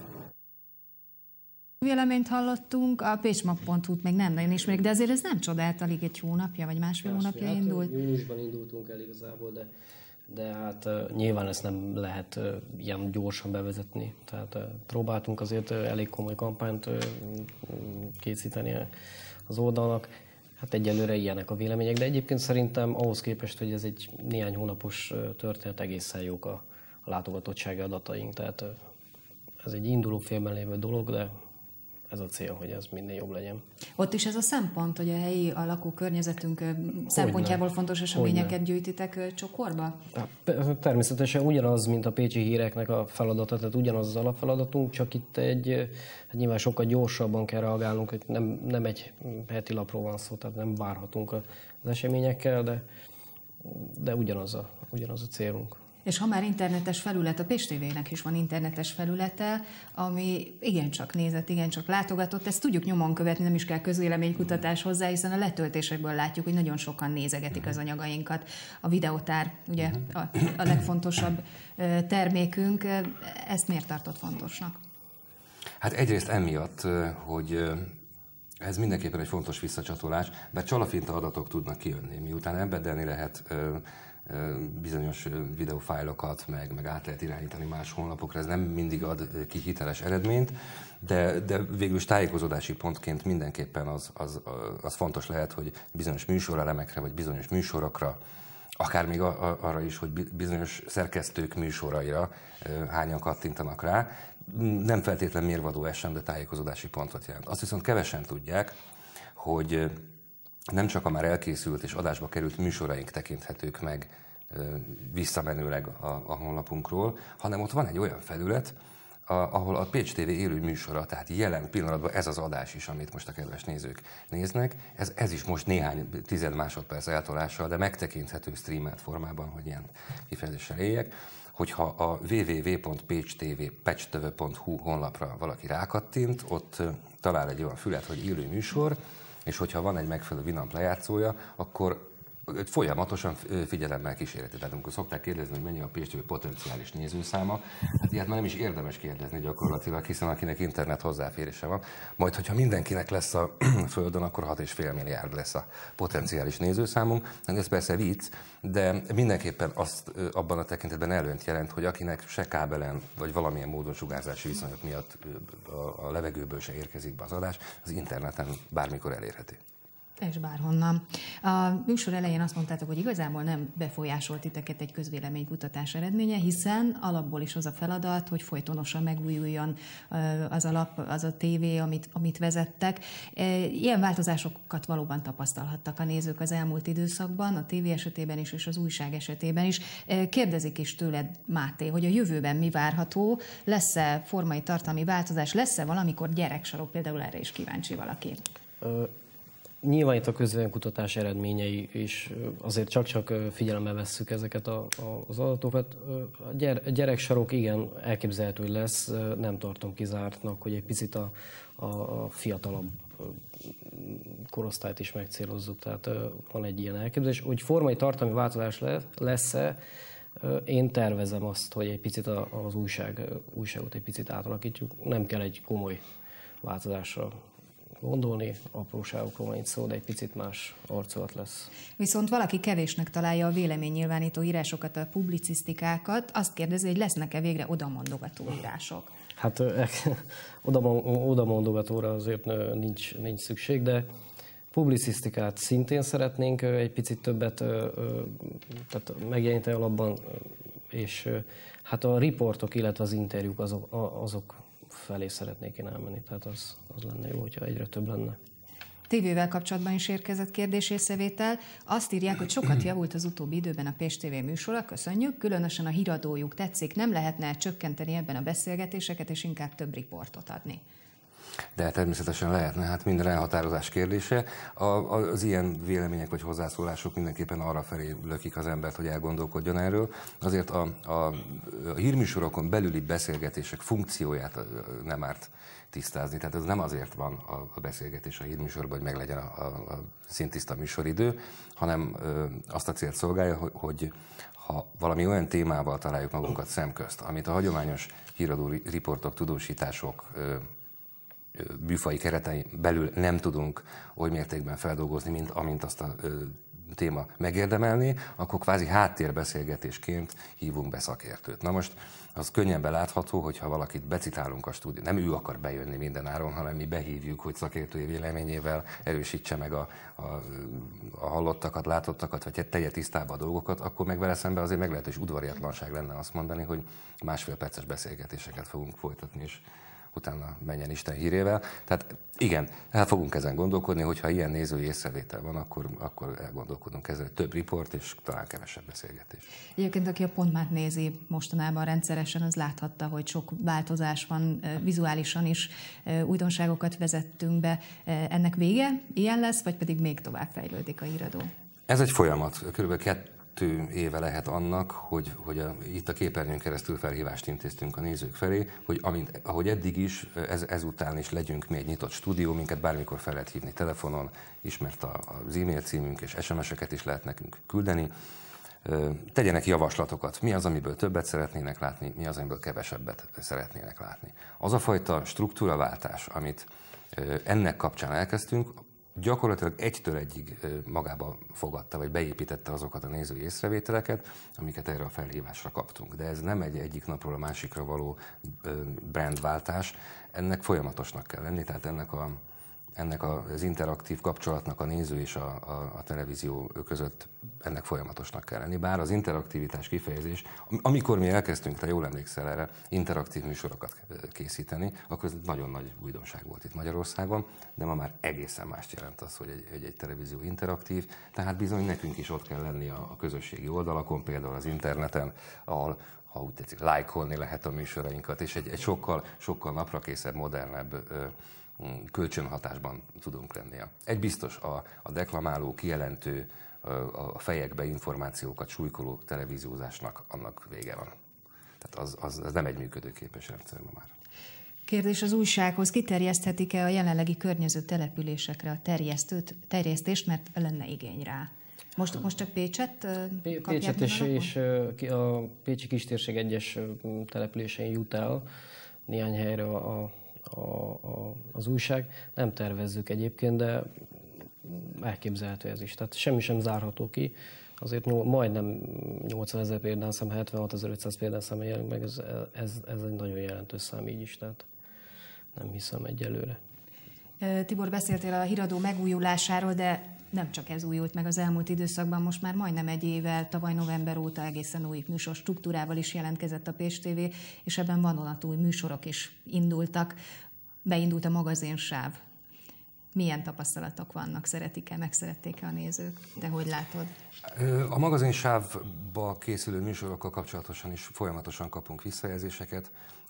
Véleményt hallottunk, a pécsma.hu-t még nem nagyon ismerik, de azért ez nem csodált, alig egy hónapja, vagy másfél hónapja indult. Júniusban indultunk el igazából, de hát nyilván ezt nem lehet ilyen gyorsan bevezetni. Tehát próbáltunk azért elég komoly kampányt készíteni az oldalnak. Hát egyelőre ilyenek a vélemények, de egyébként szerintem ahhoz képest, hogy ez egy néhány hónapos történet, egészen jók a látogatottsági adataink. Tehát ez egy induló félben lévő dolog, de ez a cél, hogy ez minél jobb legyen. Ott is ez a szempont, hogy a helyi, a lakókörnyezetünk szempontjából fontos eseményeket gyűjtitek csokorba? Természetesen ugyanaz, mint a pécsi híreknek a feladata, tehát ugyanaz az alapfeladatunk, csak itt nyilván sokkal gyorsabban kell reagálnunk, hogy nem egy heti lapról van szó, tehát nem várhatunk az eseményekkel, de ugyanaz a célunk. És ha már internetes felület, a Pécs TV-nek is van internetes felülete, ami igencsak nézett, igencsak látogatott. Ezt tudjuk nyomon követni, nem is kell közvéleménykutatás hozzá, hiszen a letöltésekből látjuk, hogy nagyon sokan nézegetik az anyagainkat. A videótár ugye a legfontosabb termékünk. Ezt miért tartott fontosnak? Hát egyrészt emiatt, hogy ez mindenképpen egy fontos visszacsatolás, bár csalafinta adatok tudnak kijönni, miután embeddelni lehet bizonyos videófájlokat, meg át lehet irányítani más honlapokra, ez nem mindig ad ki hiteles eredményt, de végül is tájékozódási pontként mindenképpen az fontos lehet, hogy bizonyos műsorelemekre, vagy bizonyos műsorokra, akár még arra is, hogy bizonyos szerkesztők műsoraira hányan kattintanak rá. Nem feltétlen mérvadó ez sem, de tájékozódási pontot jelent. Azt viszont kevesen tudják, hogy nem csak a már elkészült és adásba került műsoraink tekinthetők meg visszamenőleg a honlapunkról, hanem ott van egy olyan felület, ahol a Pécs TV élő műsora, tehát jelen pillanatban ez az adás is, amit most a kedves nézők néznek, ez is most néhány tized másodperc eltolással, de megtekinthető streamelt formában, hogy ilyen kifejezéssel éljek, hogyha a www.pécstv.hu honlapra valaki rákattint, ott talál egy olyan fület, hogy élő műsor, és hogyha van egy megfelelő Winamp lejátszója, akkor folyamatosan figyelemmel kísérleti velünk. Szokták kérdezni, hogy mennyi a Pécs TV potenciális nézőszáma. Hát ilyet már nem is érdemes kérdezni gyakorlatilag, hiszen akinek internet hozzáférése van. Majd, hogyha mindenkinek lesz a Földön, akkor 6,5 milliárd lesz a potenciális nézőszámunk. Ez persze vicc, de mindenképpen azt abban a tekintetben előnyt jelent, hogy akinek se kábelen, vagy valamilyen módon sugárzási viszonyok miatt a levegőből se érkezik be az adás, az interneten bármikor elérhető. És bárhonnan. A műsor elején azt mondtátok, hogy igazából nem befolyásolt titeket egy közvéleménykutatás eredménye, hiszen alapból is az a feladat, hogy folytonosan megújuljon az a lap, az a tévé, amit vezettek. Ilyen változásokat valóban tapasztalhattak a nézők az elmúlt időszakban, a tévé esetében is, és az újság esetében is. Kérdezik is tőled, Máté, hogy a jövőben mi várható, lesz-e formai tartalmi változás, lesz-e valamikor gyereksarok, például erre is kíváncsi valaki? Nyilván itt a közvéleménykutatás eredményei is azért csak figyelembe vesszük ezeket az adatokat. A gyereksarok igen, elképzelhető, hogy lesz, nem tartom kizártnak, hogy egy picit a fiatalabb korosztályt is megcélozzuk, tehát van egy ilyen elképzelés. Hogy formai tartalmi változás lesz-e, én tervezem azt, hogy egy picit az újságot egy picit átalakítjuk. Nem kell egy komoly változásra gondolni, apróságokról van itt szó, de egy picit más arculat lesz. Viszont valaki kevésnek találja a véleménynyilvánító írásokat, a publicisztikákat, azt kérdezi, hogy lesznek-e végre odamondogató írások? Hát odamondogatóra azért nincs szükség, de publicisztikát szintén szeretnénk egy picit többet tehát megjeleníteni alapban, és hát a riportok, illetve az interjúk azok felé szeretnék én elmenni, tehát az lenne jó, hogyha egyre több lenne. TV-vel kapcsolatban is érkezett kérdés-észrevétel. Azt írják, hogy sokat javult az utóbbi időben a Pécs TV műsora, köszönjük, különösen a híradójuk tetszik, nem lehetne csökkenteni ebben a beszélgetéseket, és inkább több riportot adni? De természetesen lehetne, hát minden elhatározás kérdése. Az ilyen vélemények vagy hozzászólások mindenképpen arra felé lökik az embert, hogy elgondolkodjon erről. Azért a hírműsorokon belüli beszélgetések funkcióját nem árt tisztázni. Tehát ez nem azért van a beszélgetés a hírműsorban, hogy meglegyen a szintiszta műsoridő, hanem azt a célt szolgálja, hogy ha valami olyan témával találjuk magunkat szemközt, amit a hagyományos híradó riportok, tudósítások műfai keretein belül nem tudunk oly mértékben feldolgozni, mint amint azt a téma megérdemelné, akkor kvázi háttérbeszélgetésként hívunk be szakértőt. Na most az könnyen belátható, hogyha valakit becitálunk a stúdió, nem ő akar bejönni minden áron, hanem mi behívjuk, hogy szakértői véleményével erősítse meg a hallottakat, látottakat, vagy tegye tisztába a dolgokat, akkor meg vele szemben azért meglehetős udvariatlanság lenne azt mondani, hogy másfél perces beszélgetéseket fogunk folytatni, és utána menjen Isten hírével. Tehát igen, el fogunk ezen gondolkodni, hogyha ilyen nézői észrevétel van, akkor elgondolkodunk ezen, hogy több riport és talán kevesebb beszélgetés. Egyébként, aki a Pontmát nézi mostanában rendszeresen, az láthatta, hogy sok változás van, vizuálisan is újdonságokat vezettünk be. Ennek vége ilyen lesz, vagy pedig még tovább fejlődik a híradó? Ez egy folyamat. Körülbelül 2 éve lehet annak, hogy itt a képernyőn keresztül felhívást intéztünk a nézők felé, hogy ahogy eddig is, ezután is legyünk mi egy nyitott stúdió, minket bármikor fel lehet hívni telefonon, ismert az e-mail címünk, és SMS-eket is lehet nekünk küldeni. Tegyenek javaslatokat, mi az, amiből többet szeretnének látni, mi az, amiből kevesebbet szeretnének látni. Az a fajta struktúraváltás, amit ennek kapcsán elkezdtünk, gyakorlatilag egytől egyig magába fogadta, vagy beépítette azokat a nézői észrevételeket, amiket erre a felhívásra kaptunk. De ez nem egy egyik napról a másikra való brandváltás, ennek folyamatosnak kell lenni, tehát ennek az interaktív kapcsolatnak a néző és a televízió között ennek folyamatosnak kell lenni. Bár az interaktivitás kifejezés, amikor mi elkezdtünk, te jól emlékszel erre, interaktív műsorokat készíteni, akkor ez nagyon nagy újdonság volt itt Magyarországon, de ma már egészen mást jelent az, hogy egy televízió interaktív, tehát bizony nekünk is ott kell lenni a közösségi oldalakon, például az interneten, ahol, ha úgy tetszik, lájkolni lehet a műsorainkat, és egy sokkal naprakészebb, modernebb kölcsönhatásban tudunk lenni. Egy biztos, a deklamáló, kijelentő, a fejekbe információkat súlykoló televíziózásnak annak vége van. Tehát az nem egy működőképes rendszer ma már. Kérdés az újsághoz, kiterjeszthetik-e a jelenlegi környező településekre a terjesztést, mert lenne igény rá? Most csak Pécset Pécset és a Pécsi Kistérség egyes településein jut el néhány helyre az újság. Nem tervezzük egyébként, de elképzelhető ez is. Tehát semmi sem zárható ki. Azért majdnem 80 000 példányszám, 76 500 példányszám jelenik meg, ez egy nagyon jelentős szám így is, tehát nem hiszem egyelőre. Tibor, beszéltél a híradó megújulásáról, de nem csak ez újult meg az elmúlt időszakban, most már majdnem egy éve, tavaly november óta egészen új műsor struktúrával is jelentkezett a Pécs TV, és ebben vadonatúj műsorok is indultak. Beindult a magazinsáv. Milyen tapasztalatok vannak? Szeretik-e, megszerették-e a nézők? De hogy látod? A magazinsávba készülő műsorokkal kapcsolatosan is folyamatosan kapunk visszajelzéseket.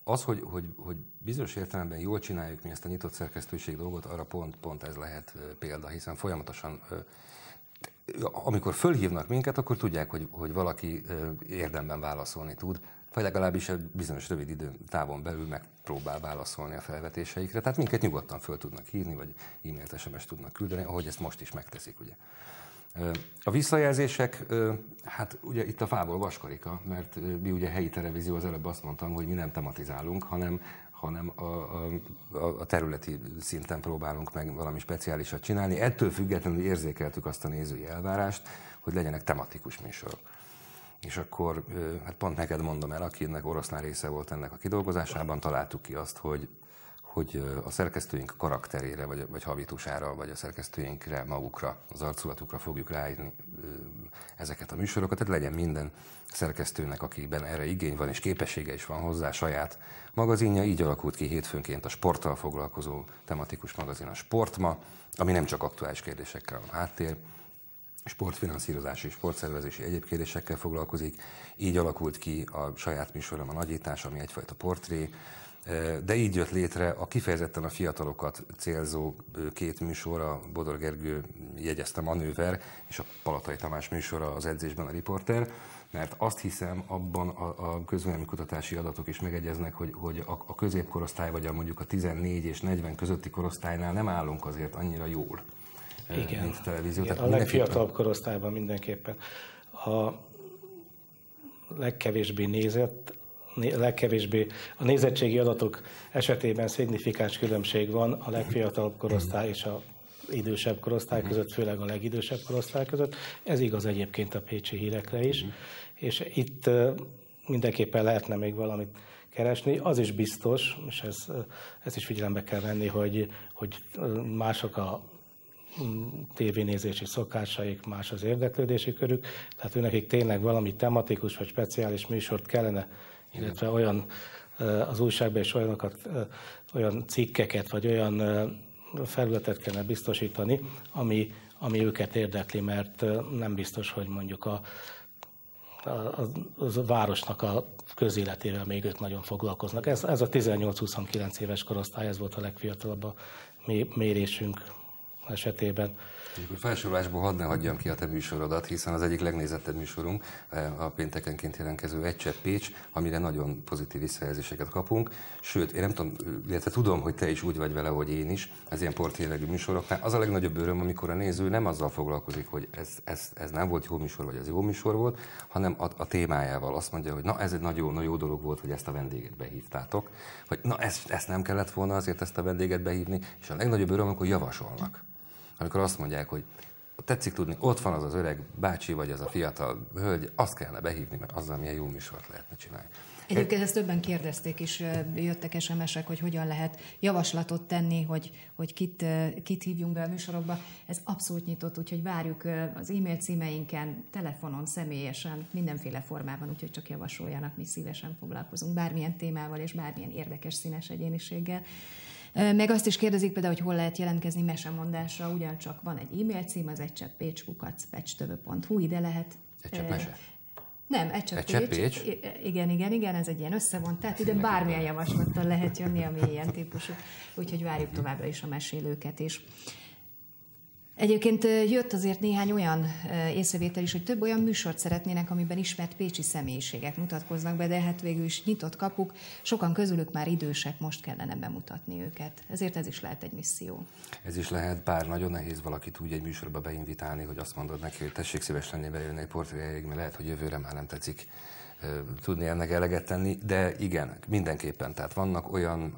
az, hogy bizonyos értelemben jól csináljuk mi ezt a nyitott szerkesztőség dolgot, arra pont ez lehet példa, hiszen folyamatosan, amikor fölhívnak minket, akkor tudják, hogy valaki érdemben válaszolni tud, vagy legalábbis egy bizonyos rövid időtávon belül megpróbál válaszolni a felvetéseikre. Tehát minket nyugodtan föl tudnak hívni, vagy e-mailt, SMS tudnak küldeni, ahogy ezt most is megteszik, ugye. A visszajelzések, hát ugye itt a fából vaskarika, mert mi ugye helyi televízió, az előbb azt mondtam, hogy mi nem tematizálunk, hanem a területi szinten próbálunk meg valami speciálisat csinálni. Ettől függetlenül érzékeltük azt a nézői elvárást, hogy legyenek tematikus műsorok. És akkor, hát pont neked mondom el, akinek oroszlán része volt ennek a kidolgozásában, találtuk ki azt, hogy a szerkesztőink karakterére, vagy habitusára, vagy a szerkesztőinkre, magukra, az arculatukra fogjuk ráírni ezeket a műsorokat. Tehát legyen minden szerkesztőnek, akiben erre igény van, és képessége is van hozzá, saját magazinja. Így alakult ki hétfőnként a sporttal foglalkozó tematikus magazin, a Sportma, ami nem csak aktuális kérdésekkel, hanem háttér, sportfinanszírozási, sportszervezési egyéb kérdésekkel foglalkozik. Így alakult ki a saját műsorom, a Nagyítás, ami egyfajta portré, de így jött létre a kifejezetten a fiatalokat célzó két műsor, a Bodor Gergő jegyezte Manőver, és a Palatai Tamás műsora, az Edzésben a Riporter, mert azt hiszem, abban a közvéleménykutatási adatok is megegyeznek, hogy a középkorosztály, vagy mondjuk a 14 és 40 közötti korosztálynál nem állunk azért annyira jól, igen, mint a televízió. Igen, a legfiatalabb korosztályban mindenképpen. A legkevésbé a nézettségi adatok esetében szignifikáns különbség van a legfiatalabb korosztály és az idősebb korosztály között, főleg a legidősebb korosztály között. Ez igaz egyébként a pécsi hírekre is, és itt mindenképpen lehetne még valamit keresni. Az is biztos, és ezt is figyelembe kell venni, hogy mások a tévénézési szokásaik, más az érdeklődési körük, tehát őnekik tényleg valami tematikus vagy speciális műsort kellene, illetve olyan az újságban is olyan cikkeket, vagy olyan felületet kellene biztosítani, ami őket érdekli, mert nem biztos, hogy mondjuk a városnak a közéletével még ők nagyon foglalkoznak. Ez a 18-29 éves korosztály, ez volt a legfiatalabb a mérésünk esetében. Felsorolásból hadd ne hagyjam ki a te műsorodat, hiszen az egyik legnézettebb műsorunk a péntekenként jelentkező Egy Csepp Pécs, amire nagyon pozitív visszajelzéseket kapunk. Sőt, én nem tudom, illetve tudom, hogy te is úgy vagy vele, hogy én is, ez ilyen portrélegű műsoroknál. Az a legnagyobb öröm, amikor a néző nem azzal foglalkozik, hogy ez nem volt jó műsor, vagy ez jó műsor volt, hanem a témájával. Azt mondja, hogy na ez egy nagyon jó dolog volt, hogy ezt a vendéget behívtátok, vagy na ezt nem kellett volna azért ezt a vendéget behívni, és a legnagyobb öröm, amikor javasolnak. Amikor azt mondják, hogy tetszik tudni, ott van az az öreg bácsi, vagy az a fiatal hölgy, azt kellene behívni, mert azzal milyen jó műsort lehetne csinálni. Egyébként ezt többen kérdezték is, jöttek SMS-ek, hogy hogyan lehet javaslatot tenni, hogy kit hívjunk be a műsorokba. Ez abszolút nyitott, úgyhogy várjuk az e-mail címeinken, telefonon, személyesen, mindenféle formában, úgyhogy csak javasoljanak, mi szívesen foglalkozunk bármilyen témával és bármilyen érdekes, színes egyéniséggel. Meg azt is kérdezik például, hogy hol lehet jelentkezni mesemondásra, ugyancsak van egy e-mail cím, az egycseppécs@pecstv.hu, ide lehet... Egy csepp mese? Nem, Egy Csepp Pécs. Igen, ez egy ilyen összevont, tehát ide bármilyen javaslattal lehet jönni, ami ilyen típusú, úgyhogy várjuk továbbra is a mesélőket is. Egyébként jött azért néhány olyan észrevétel is, hogy több olyan műsort szeretnének, amiben ismert pécsi személyiségek mutatkoznak be, de hát végül is nyitott kapuk, sokan közülük már idősek, most kellene bemutatni őket. Ezért ez is lehet egy misszió. Ez is lehet, bár nagyon nehéz valakit úgy egy műsorba beinvitálni, hogy azt mondod neki, hogy tessék szíves lenni bejönni egy portréjáig, mert lehet, hogy jövőre már nem tetszik tudni ennek eleget tenni, de igen, mindenképpen, tehát vannak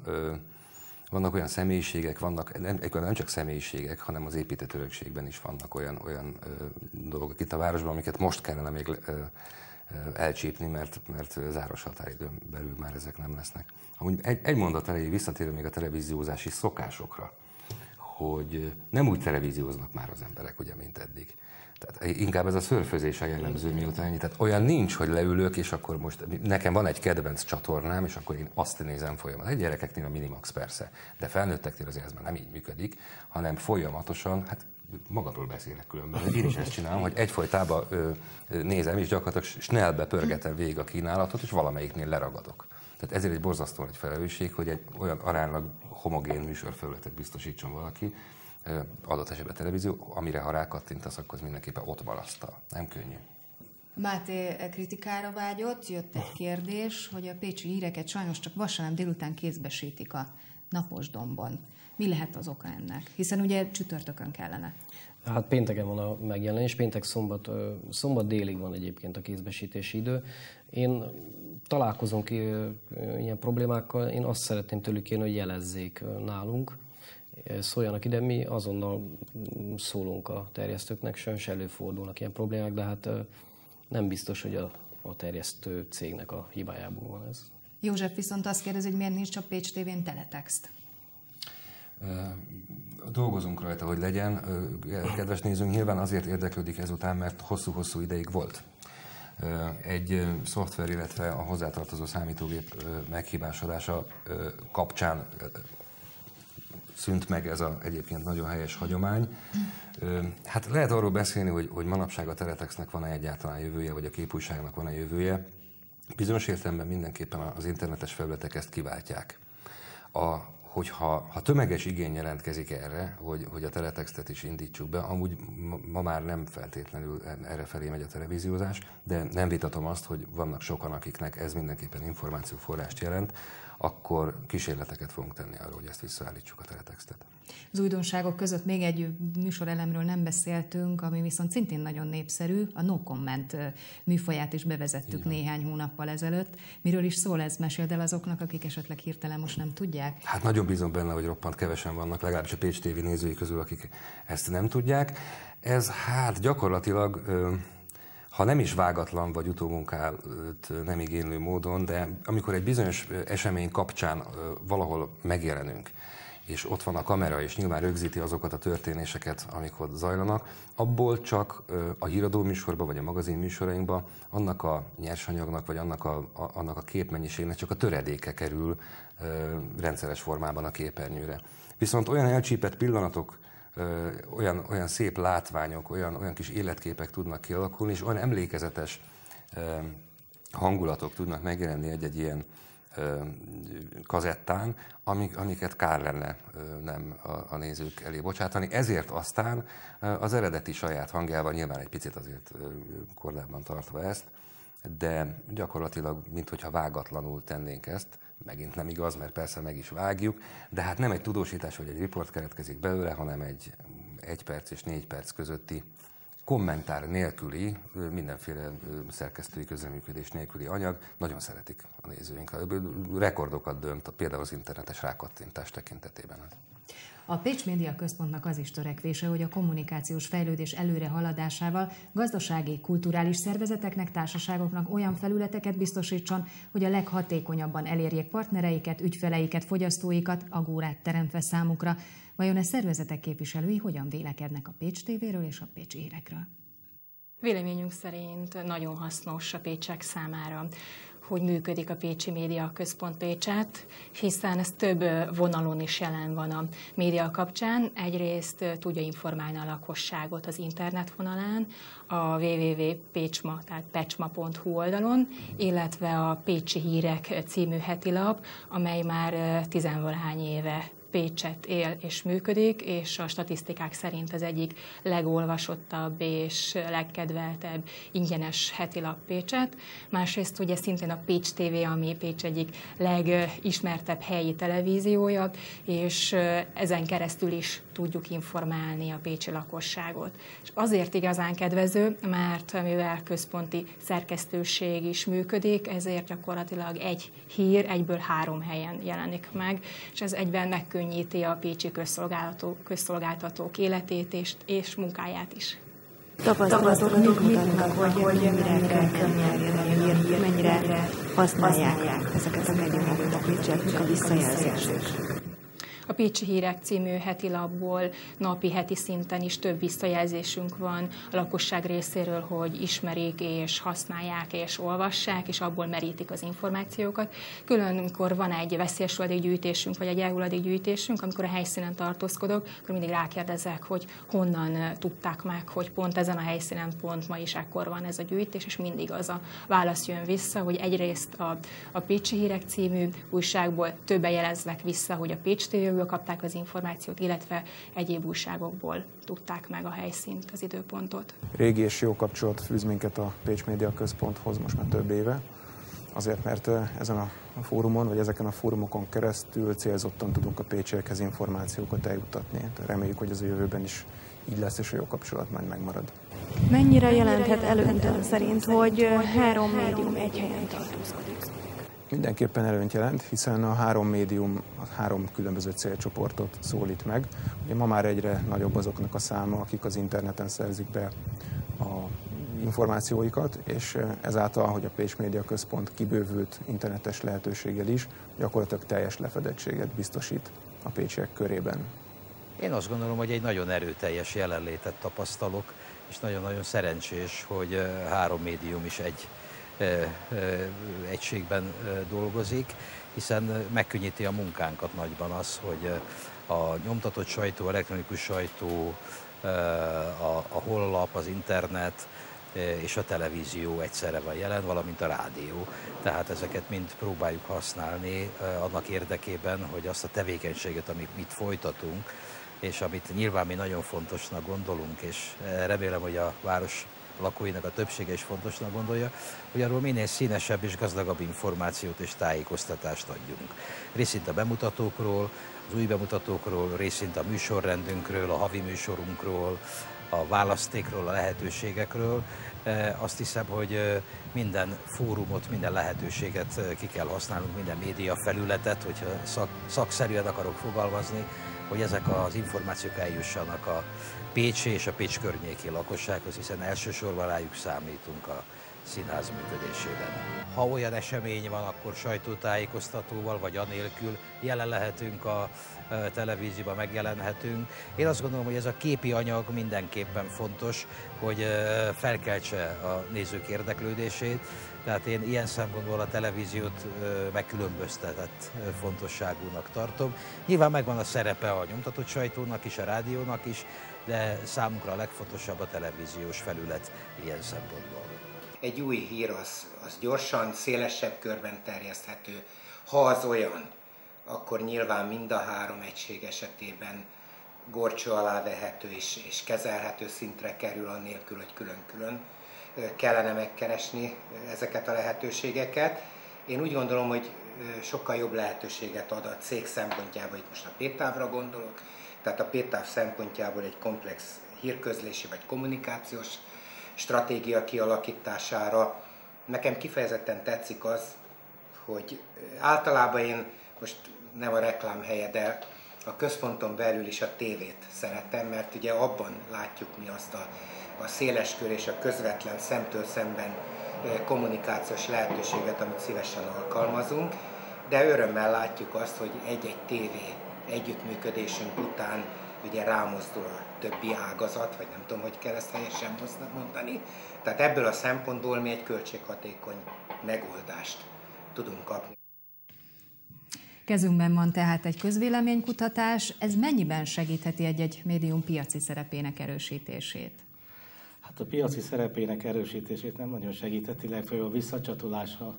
olyan személyiségek, nem csak személyiségek, hanem az épített örökségben is vannak olyan dolgok itt a városban, amiket most kellene még elcsípni, mert záros határidőn belül már ezek nem lesznek. Amúgy egy mondat elejé visszatérő még a televíziózási szokásokra, hogy nem úgy televízióznak már az emberek, ugye, mint eddig. Tehát inkább ez a szörfözés a jellemző miután ennyi. Tehát olyan nincs, hogy leülök, és akkor most nekem van egy kedvenc csatornám, és akkor én azt nézem folyamatosan. Egy gyerekeknél a Minimax persze, de felnőtteknél azért ez már nem így működik, hanem folyamatosan, hát magadról beszélek különben. Én is ezt csinálom, hogy egyfolytában nézem, és gyakorlatilag snellbe pörgetem végig a kínálatot, és valamelyiknél leragadok. Tehát ezért egy borzasztó nagy felelősség, hogy egy olyan aránylag homogén műsorfelületet biztosítson valaki, adott esetben televízió, amire ha rákattintasz, akkor az mindenképpen ott marasztal. Nem könnyű. Máté kritikára vágyott, jött egy kérdés, hogy a pécsi híreket sajnos csak vasárnap délután kézbesítik a Naposdombon. Mi lehet az oka ennek? Hiszen ugye csütörtökön kellene. Hát pénteken van a megjelenés, péntek szombat délig van egyébként a kézbesítési idő. Én találkozom ki ilyen problémákkal, én azt szeretném tőlük kérni, hogy jelezzék nálunk, szóljanak ide, mi azonnal szólunk a terjesztőknek, sajnos előfordulnak ilyen problémák, de hát nem biztos, hogy a terjesztő cégnek a hibájából van ez. József viszont azt kérdezi, hogy miért nincs a Pécs TV-n teletext. Dolgozunk rajta, hogy legyen. Kedves nézőnk, nyilván azért érdeklődik ezután, mert hosszú-hosszú ideig volt. Egy szoftver, illetve a hozzátartozó számítógép meghibásodása kapcsán szűnt meg ez a egyébként nagyon helyes hagyomány. Hát lehet arról beszélni, hogy manapság a teletextnek van-e egyáltalán jövője, vagy a képújságnak van-e jövője. Bizonyos értelemben mindenképpen az internetes felületek ezt kiváltják. Ha tömeges igény jelentkezik erre, hogy a teletextet is indítsuk be, amúgy ma már nem feltétlenül errefelé megy a televíziózás, de nem vitatom azt, hogy vannak sokan, akiknek ez mindenképpen információforrást jelent, akkor kísérleteket fogunk tenni arra, hogy ezt visszaállítsuk a teletextet. Az újdonságok között még egy műsorelemről nem beszéltünk, ami viszont szintén nagyon népszerű, a No Comment műfaját is bevezettük néhány hónappal ezelőtt. Miről is szól ez? Meséld el azoknak, akik esetleg hirtelen most nem tudják. Hát nagyon bízom benne, hogy roppant kevesen vannak, legalábbis a Pécs TV nézői közül, akik ezt nem tudják. Ez hát gyakorlatilag, ha nem is vágatlan vagy utómunkát nem igénylő módon, de amikor egy bizonyos esemény kapcsán valahol megjelenünk, és ott van a kamera, és nyilván rögzíti azokat a történéseket, amik ott zajlanak, abból csak a híradó műsorban, vagy a magazin műsorainkban annak a nyersanyagnak, vagy annak a képmennyiségnek csak a töredéke kerül rendszeres formában a képernyőre. Viszont olyan elcsípett pillanatok, olyan szép látványok, olyan kis életképek tudnak kialakulni, és olyan emlékezetes hangulatok tudnak megjelenni egy ilyen kazettán, amiket kár lenne nem a nézők elé bocsátani. Ezért aztán az eredeti saját hangjával, nyilván egy picit azért korlátban tartva ezt, de gyakorlatilag, minthogyha vágatlanul tennénk ezt, megint nem igaz, mert persze meg is vágjuk, de hát nem egy tudósítás vagy egy riport keretkezik belőle, hanem egy 1 perc és 4 perc közötti kommentár nélküli, mindenféle szerkesztői közreműködés nélküli anyag. Nagyon szeretik a nézőink. Rekordokat dönt például az internetes rákattintás tekintetében. A Pécs Média Központnak az is törekvése, hogy a kommunikációs fejlődés előre haladásával gazdasági, kulturális szervezeteknek, társaságoknak olyan felületeket biztosítson, hogy a leghatékonyabban elérjék partnereiket, ügyfeleiket, fogyasztóikat, agórát teremtve számukra. Vajon a szervezetek képviselői hogyan vélekednek a Pécs TV-ről és a pécsi hírekről? Véleményünk szerint nagyon hasznos a pécsek számára, hogy működik a Pécsi Média Központ Pécset, hiszen ez több vonalon is jelen van a média kapcsán. Egyrészt tudja informálni a lakosságot az internet vonalán, a www.pecsma, tehát pecsma.hu oldalon, illetve a Pécsi Hírek című hetilap, amely már 10-valahány éve Pécset él és működik, és a statisztikák szerint az egyik legolvasottabb és legkedveltebb ingyenes hetilap Pécset. Másrészt ugye szintén a Pécs TV, ami Pécs egyik legismertebb helyi televíziója, és ezen keresztül is tudjuk informálni a pécsi lakosságot. És azért igazán kedvező, mert mivel központi szerkesztőség is működik, ezért gyakorlatilag egy hír egyből 3 helyen jelenik meg, és ez egyben megkönnyíti a pécsi közszolgáltatók életét és munkáját is. Tapasztalatok mit mutatnak, hogy mennyire könnyen, mennyire használják ezeket a médiumokat a pécsiek, mik a visszajelzések? A Pécsi Hírek című heti lapból napi, heti szinten is több visszajelzésünk van a lakosság részéről, hogy ismerik és használják és olvassák, és abból merítik az információkat. Külön, amikor van egy veszélyes hulladékgyűjtésünk, vagy egy elhulladékgyűjtésünk, amikor a helyszínen tartózkodok, akkor mindig rákérdezek, hogy honnan tudták meg, hogy pont ezen a helyszínen pont ma is ekkor van ez a gyűjtés, és mindig az a válasz jön vissza, hogy egyrészt a Pécsi Hírek című újságból többen jeleznek vissza, hogy a Pécs TV-ből kapták az információt, illetve egyéb újságokból tudták meg a helyszínt, az időpontot. Régi és jó kapcsolat fűz minket a Pécs Média Központhoz most már több éve, azért mert ezen a fórumon, vagy ezeken a fórumokon keresztül célzottan tudunk a pécsiekhez információkat eljuttatni. Reméljük, hogy az a jövőben is így lesz, és a jó kapcsolat majd megmarad. Mennyire jelenthet előnyt ön szerint, hogy 3 médium egy helyen tartózkodik? Mindenképpen előnyt jelent, hiszen a 3 médium 3 különböző célcsoportot szólít meg. Ugye ma már egyre nagyobb azoknak a száma, akik az interneten szerzik be a információikat, és ezáltal, hogy a Pécs Média Központ kibővült internetes lehetőséggel is, gyakorlatilag teljes lefedettséget biztosít a pécsiek körében. Én azt gondolom, hogy egy nagyon erőteljes jelenlétet tapasztalok, és nagyon-nagyon szerencsés, hogy 3 médium is egy egységben dolgozik, hiszen megkönnyíti a munkánkat nagyban az, hogy a nyomtatott sajtó, elektronikus sajtó, a honlap, az internet és a televízió egyszerre van jelen, valamint a rádió. Tehát ezeket mind próbáljuk használni annak érdekében, hogy azt a tevékenységet, amit mit folytatunk, és amit nyilván mi nagyon fontosnak gondolunk, és remélem, hogy a város lakóinak a többsége is fontosnak gondolja, hogy arról minél színesebb és gazdagabb információt és tájékoztatást adjunk. Részint a bemutatókról, az új bemutatókról, részint a műsorrendünkről, a havi műsorunkról, a választékról, a lehetőségekről. Azt hiszem, hogy minden fórumot, minden lehetőséget ki kell használnunk, minden média felületet, hogyha szakszerűen akarok fogalmazni, hogy ezek az információk eljussanak a pécsi és a Pécs környéki lakossághoz, hiszen elsősorban rájuk számítunk a színház működésében. Ha olyan esemény van, akkor sajtótájékoztatóval vagy anélkül jelen lehetünk a televízióban, megjelenhetünk. Én azt gondolom, hogy ez a képi anyag mindenképpen fontos, hogy felkeltse a nézők érdeklődését. Tehát én ilyen szempontból a televíziót megkülönböztetett fontosságúnak tartom. Nyilván megvan a szerepe a nyomtatott sajtónak is, a rádiónak is, de számunkra a legfontosabb a televíziós felület ilyen szempontból. Egy új hír az gyorsan, szélesebb körben terjeszthető. Ha az olyan, akkor nyilván mind a 3 egység esetében górcső alá vehető és kezelhető szintre kerül, annélkül, hogy külön-külön kellene megkeresni ezeket a lehetőségeket. Én úgy gondolom, hogy sokkal jobb lehetőséget ad a cég szempontjából, itt most a Pétávra gondolok, tehát a Pétáv szempontjából egy komplex hírközlési vagy kommunikációs stratégia kialakítására. Nekem kifejezetten tetszik az, hogy általában én most nem a reklám helye, de a központon belül is a tévét szeretem, mert ugye abban látjuk mi azt a széleskör és a közvetlen szemtől szemben kommunikációs lehetőséget, amit szívesen alkalmazunk, de örömmel látjuk azt, hogy egy-egy tévé együttműködésünk után ugye rámozdul a többi ágazat, vagy nem tudom, hogy kell ezt helyesen mondani. Tehát ebből a szempontból mi egy költséghatékony megoldást tudunk kapni. Kezünkben van tehát egy közvéleménykutatás, ez mennyiben segítheti egy médium piaci szerepének erősítését? Hát a piaci szerepének erősítését nem nagyon segítheti, legfeljebb a visszacsatolásra,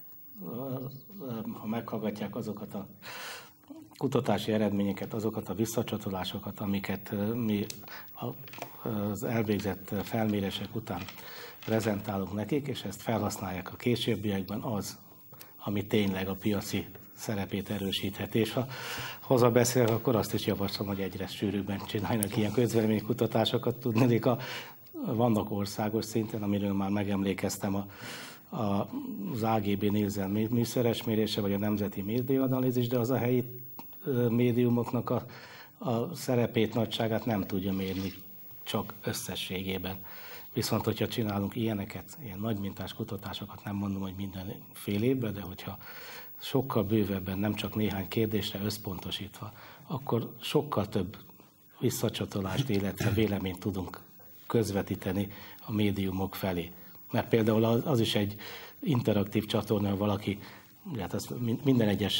ha meghallgatják azokat a kutatási eredményeket, azokat a visszacsatolásokat, amiket mi az elvégzett felmérések után prezentálunk nekik, és ezt felhasználják a későbbiekben, az, ami tényleg a piaci szerepét erősítheti. És ha hazabeszélek, akkor azt is javaslom, hogy egyre sűrűbben csináljanak ilyen közvéleménykutatásokat. Tudnék, vannak országos szinten, amiről már megemlékeztem, az AGB Nielsen műszeres mérése, vagy a Nemzeti Médiaanalízis, de az a helyi médiumoknak a szerepét, nagyságát nem tudja mérni csak összességében. Viszont, hogyha csinálunk ilyeneket, ilyen nagymintás kutatásokat, nem mondom, hogy minden fél évben, de hogyha sokkal bővebben, nem csak néhány kérdésre összpontosítva, akkor sokkal több visszacsatolást, illetve véleményt tudunk közvetíteni a médiumok felé. Mert például az is egy interaktív csatorna, valaki, hát az minden egyes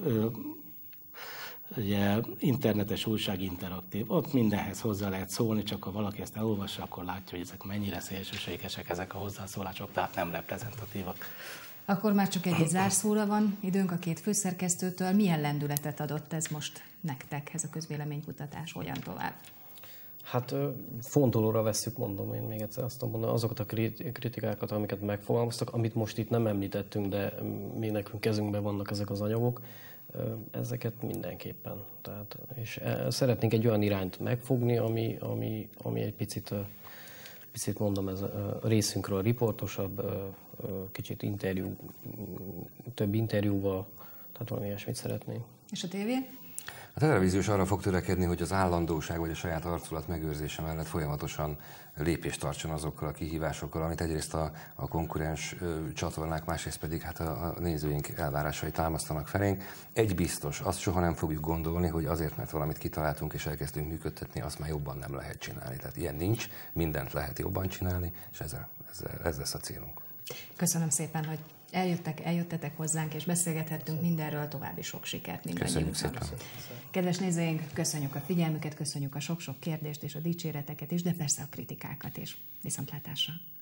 ugye, internetes újság interaktív. Ott mindenhez hozzá lehet szólni, csak ha valaki ezt elolvassa, akkor látja, hogy ezek mennyire szélsőségesek ezek a hozzászólások, tehát nem reprezentatívak. Akkor már csak egy zárszóra van időnk a két főszerkesztőtől. Milyen lendületet adott ez most nektek, ez a közvéleménykutatás, hogyan tovább? Hát fontolóra vesszük, mondom én még egyszer azt mondom, azokat a kritikákat, amiket megfogalmaztak, amit most itt nem említettünk, de mi nekünk kezünkben vannak ezek az anyagok, ezeket mindenképpen. Tehát, és szeretnénk egy olyan irányt megfogni, ami egy picit mondom, ez a részünkről riportosabb, kicsit több interjúval, tehát valami ilyesmit szeretnénk. És a tévé? A televíziós arra fog törekedni, hogy az állandóság vagy a saját arculat megőrzése mellett folyamatosan lépést tartson azokkal a kihívásokkal, amit egyrészt a konkurens csatornák, másrészt pedig hát a nézőink elvárásai támasztanak felénk. Egy biztos, azt soha nem fogjuk gondolni, hogy azért, mert valamit kitaláltunk és elkezdtünk működtetni, azt már jobban nem lehet csinálni. Tehát ilyen nincs, mindent lehet jobban csinálni, és ez lesz a célunk. Köszönöm szépen, hogy eljöttetek hozzánk, és beszélgethettünk mindenről, további sok sikert mindannyiunknak. Köszönjük szépen. Kedves nézőink, köszönjük a figyelmüket, köszönjük a sok-sok kérdést és a dicséreteket is, de persze a kritikákat is. Viszontlátásra!